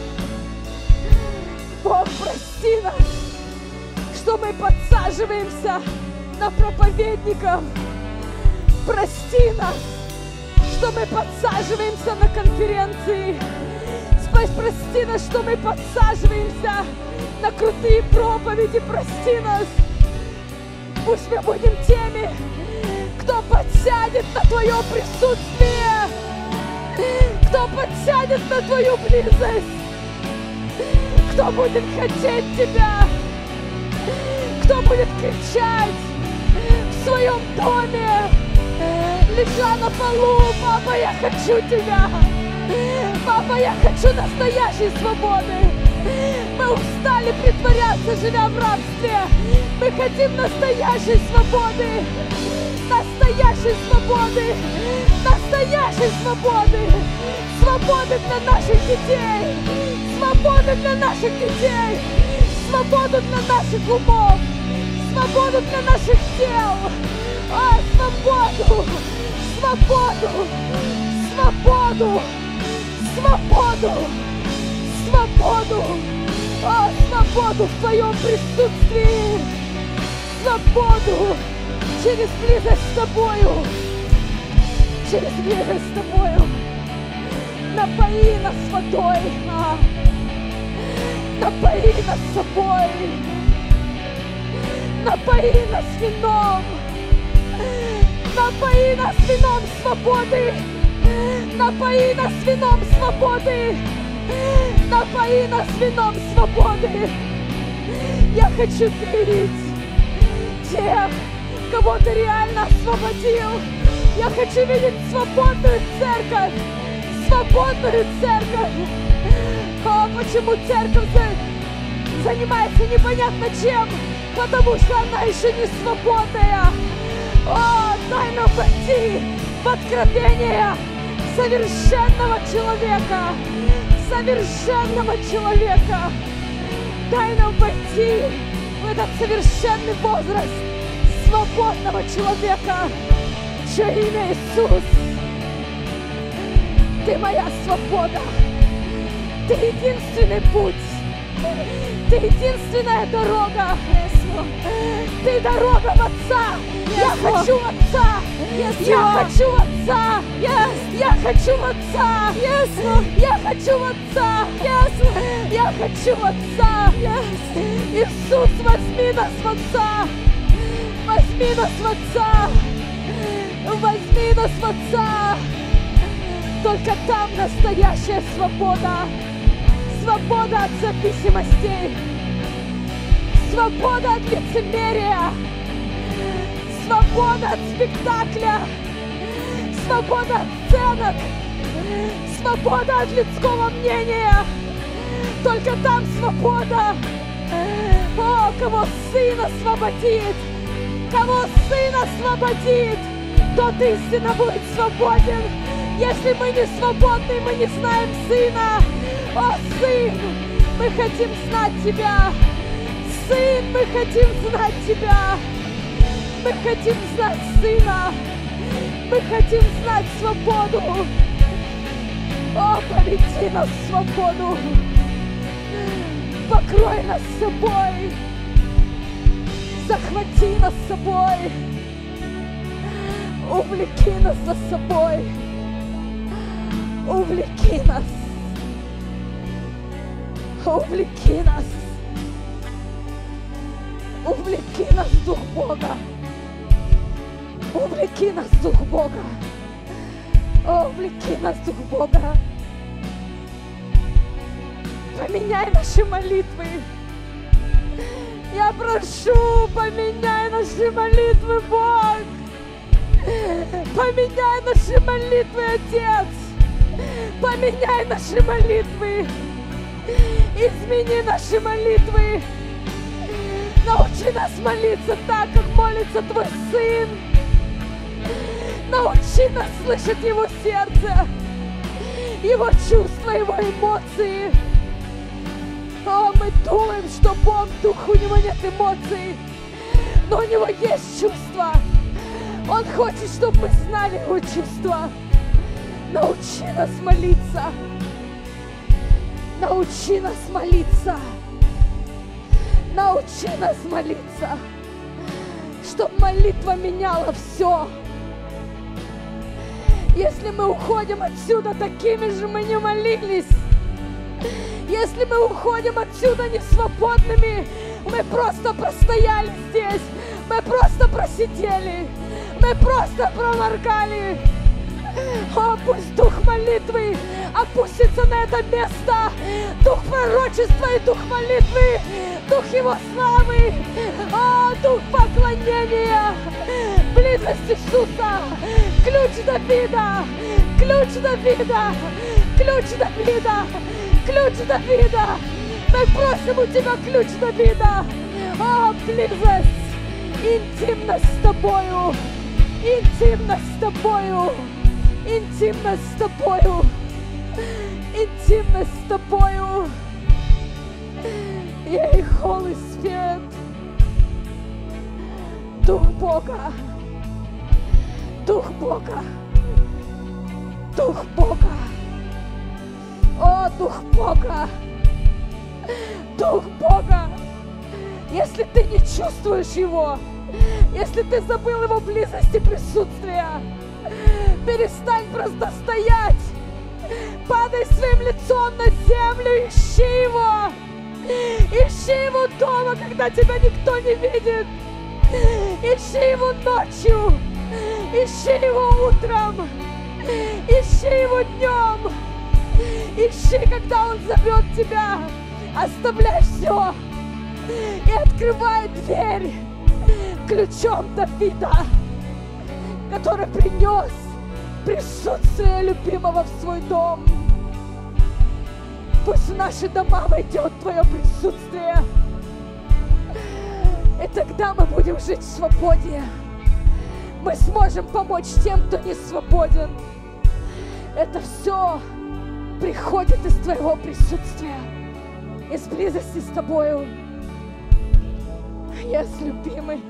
Бог, прости нас, что мы подсаживаемся на проповедников. Прости нас, что мы подсаживаемся на конференции. Прости нас, что мы подсаживаемся на крутые проповеди. Прости нас. Пусть мы будем теми, кто подсядет на Твое присутствие, кто подсядет на Твою близость, кто будет хотеть Тебя, кто будет кричать в своем доме, лежа на полу: папа, я хочу Тебя. Папа, я хочу настоящей свободы. Мы устали притворяться, живя в рабстве. Мы хотим настоящей свободы. Настоящей свободы. Настоящей свободы. Свободы для наших детей. Свободы для наших детей. Свободу для наших умов. Свободу для наших тел. О, свободу. Свободу. Свободу. Свободу! Свободу! О, свободу в Твоем присутствии! Свободу! Через близость с Тобою! Через близость с Тобою! Напои нас водой! Напои нас собой! Напои нас вином! Напои нас вином свободы! Напои нас вином свободы! Напои нас вином свободы! Я хочу видеть тех, кого Ты реально освободил. Я хочу видеть свободную церковь! Свободную церковь! О, почему церковь занимается непонятно чем? Потому что она еще не свободная! О, дай нам войти в откровение совершенного человека, совершенного человека. Дай нам войти в этот совершенный возраст свободного человека, чье имя Иисус. Ты моя свобода, Ты единственный путь, Ты единственная дорога, Ты дорога в Отца. Я хочу Отца, я хочу Отца, я хочу в Отца. Yes, Lord. Я хочу в Отца. Yes, Lord. Я хочу в Отца. Yes. Иисус, возьми нас в Отца. Возьми нас в Отца. Возьми нас в Отца. Только там настоящая свобода. Свобода от зависимостей. Свобода от лицемерия. Свобода от спектакля. Свобода от сценок. Свобода от людского мнения. Только там свобода. О, кого Сын освободит. Кого Сын освободит, тот истинно будет свободен. Если мы не свободны, мы не знаем Сына. О, Сын, мы хотим знать Тебя. Сын, мы хотим знать Тебя. Мы хотим знать Сына. Мы хотим знать свободу. О, поведи нас в свободу. Покрой нас собой. Захвати нас собой. Увлеки нас за собой. Увлеки нас. Увлеки нас. Увлеки нас, Дух Бога. Увлеки нас, Дух Бога. Увлеки нас, Дух Бога. Поменяй наши молитвы. Я прошу, поменяй наши молитвы, Бог. Поменяй наши молитвы, Отец. Поменяй наши молитвы. Измени наши молитвы. Научи нас молиться так, как молится Твой Сын. Научи нас слышать Его сердце, Его чувства, Его эмоции. О, мы думаем, что Бог Дух, у Него нет эмоций, но у Него есть чувства. Он хочет, чтобы мы знали Его чувства. Научи нас молиться. Научи нас молиться. Научи нас молиться, чтобы молитва меняла все. Если мы уходим отсюда такими же, мы не молились. Если мы уходим отсюда не свободными, мы просто простояли здесь, мы просто просидели, мы просто проморгали. О, пусть дух молитвы опустится на это место, дух пророчества и дух молитвы, дух Его славы, о, дух поклонения, близость Иисуса, ключ Давида, ключ Давида, ключ Давида, ключ Давида. Мы просим у Тебя ключ Давида. О, близость, интимность с Тобою, интимность с Тобою, интимность с Тобою, интимность с Тобою. Ей, Holy Spirit, Дух Бога, Дух Бога, Дух Бога. О, Дух Бога! Дух Бога! Если ты не чувствуешь Его, если ты забыл Его близость и присутствие, перестань просто стоять, падай своим лицом на землю, ищи Его! Ищи Его дома, когда тебя никто не видит! Ищи Его ночью! Ищи Его утром! Ищи Его днем! Ищи, когда Он зовет тебя, оставляй все и открывай дверь ключом Давида, который принес присутствие любимого в свой дом. Пусть в наши дома войдет Твое присутствие, и тогда мы будем жить в свободе. Мы сможем помочь тем, кто не свободен. Это все приходит из Твоего присутствия, из близости с Тобою. Yes, любимый,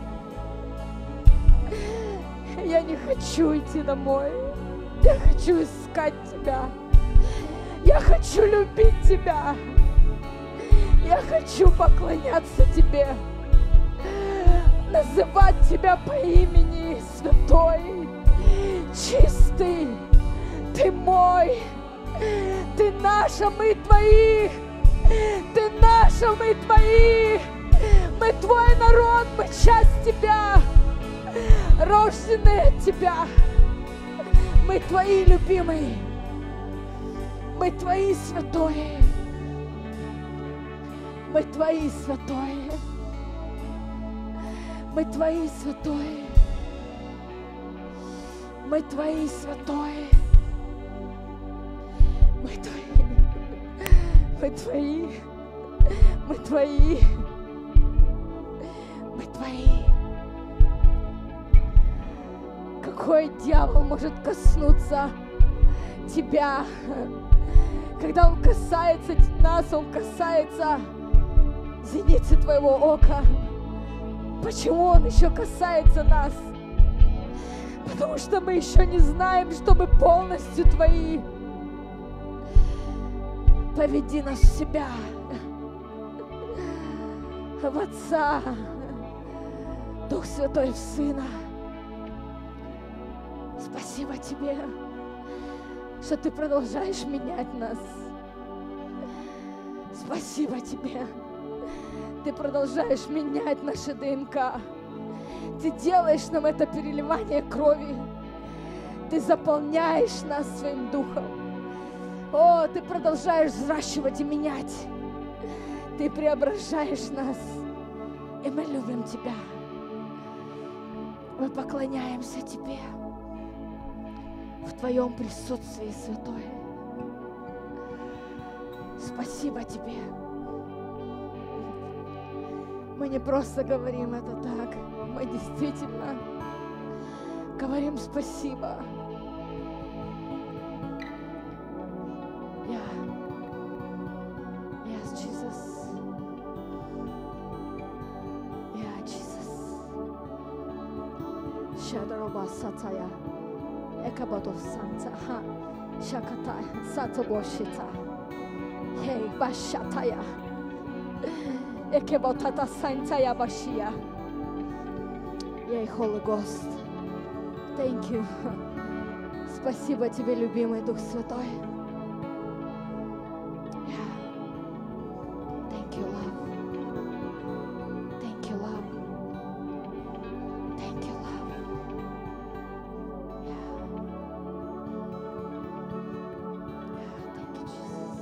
я не хочу идти домой. Я хочу искать Тебя. Я хочу любить Тебя. Я хочу поклоняться Тебе, называть Тебя по имени, святой, чистый, Ты мой, Ты наш, а мы Твои. Ты наш, а мы Твои. Мы Твой народ, мы часть Тебя, рожденные от Тебя. Мы Твои любимые, мы Твои святые. Мы Твои святые. Мы Твои святые. Мы Твои святые. Мы Твои. Мы Твои. Мы Твои. Мы Твои. Какой дьявол может коснуться Тебя? Когда он касается нас, он касается зеницы Твоего ока. Почему он еще касается нас? Потому что мы еще не знаем, что мы полностью Твои. Поведи нас в себя, в Отца, Дух Святой в Сына. Спасибо Тебе, что Ты продолжаешь менять нас. Спасибо Тебе. Ты продолжаешь менять наши ДНК. Ты делаешь нам это переливание крови. Ты заполняешь нас своим духом. О, Ты продолжаешь взращивать и менять. Ты преображаешь нас. И мы любим Тебя. Мы поклоняемся Тебе в Твоем присутствии, Святой. Спасибо Тебе. Мы не просто говорим это так, мы действительно говорим спасибо. Yes, Jesus. Yeah, Jesus. Shadaroba Sataya. Ekabado Santa. Shakata. Satoboshita. Hey, Bashataya. Ekebotata Santaya Bashia. Yay, Holy Ghost. Thank you. Спасибо Тебе, любимый Дух Святой. Thank you, love. Thank you, love. Thank you, love. Thank you, Jesus.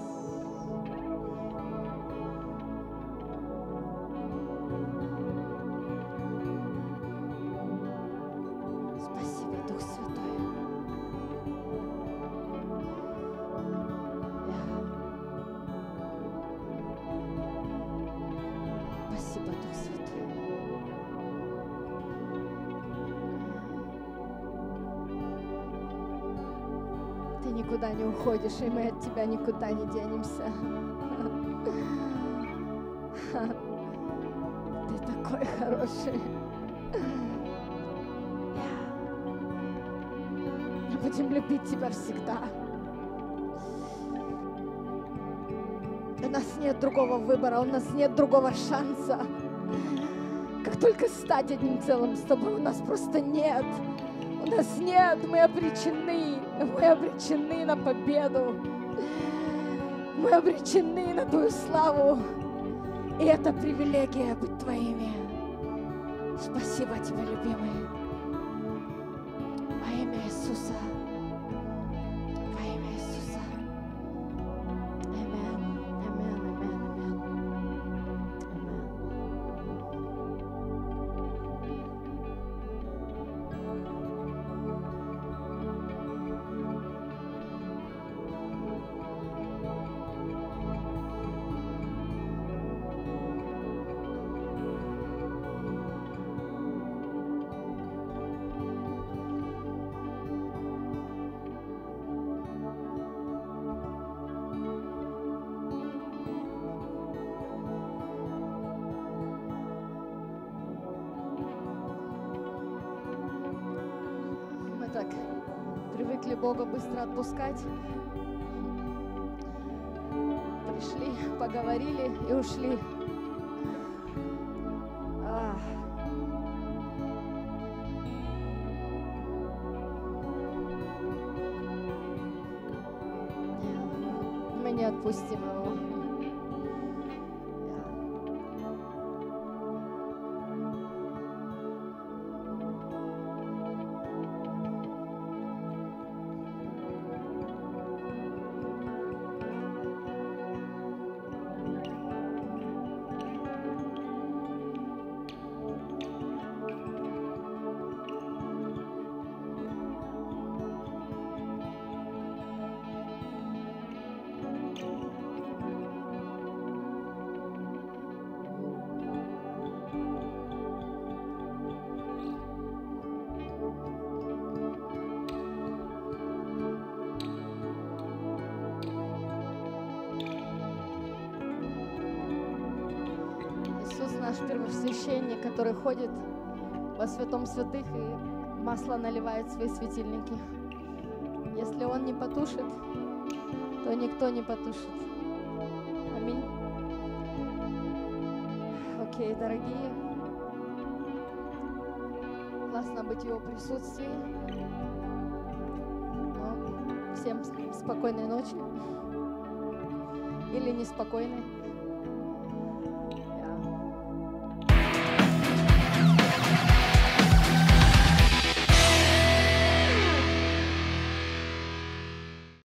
Спасибо, Дух Святой. Спасибо, Дух Святой. Ты никуда не уходишь, и мы от Тебя никуда не денемся. Ты такой хороший. Мы будем любить Тебя всегда. У нас нет другого выбора, у нас нет другого шанса. Как только стать одним целым с Тобой, у нас просто нет. У нас нет, мы обречены на победу. Мы обречены на Твою славу. И это привилегия быть Твоими. Спасибо Тебе, любимый. Во имя Иисуса. Во имя Иисуса. Аминь. Аминь. Аминь. Аминь. Мы так привыкли Бога быстро отпускать. Пришли, поговорили и ушли. не отпустим его. Иисус наш первосвященник, который ходит во святом святых и масло наливает в свои светильники. Если Он не потушит, то никто не потушит. Аминь. Окей, дорогие. Классно быть в Его присутствии. Но всем спокойной ночи. Или неспокойной.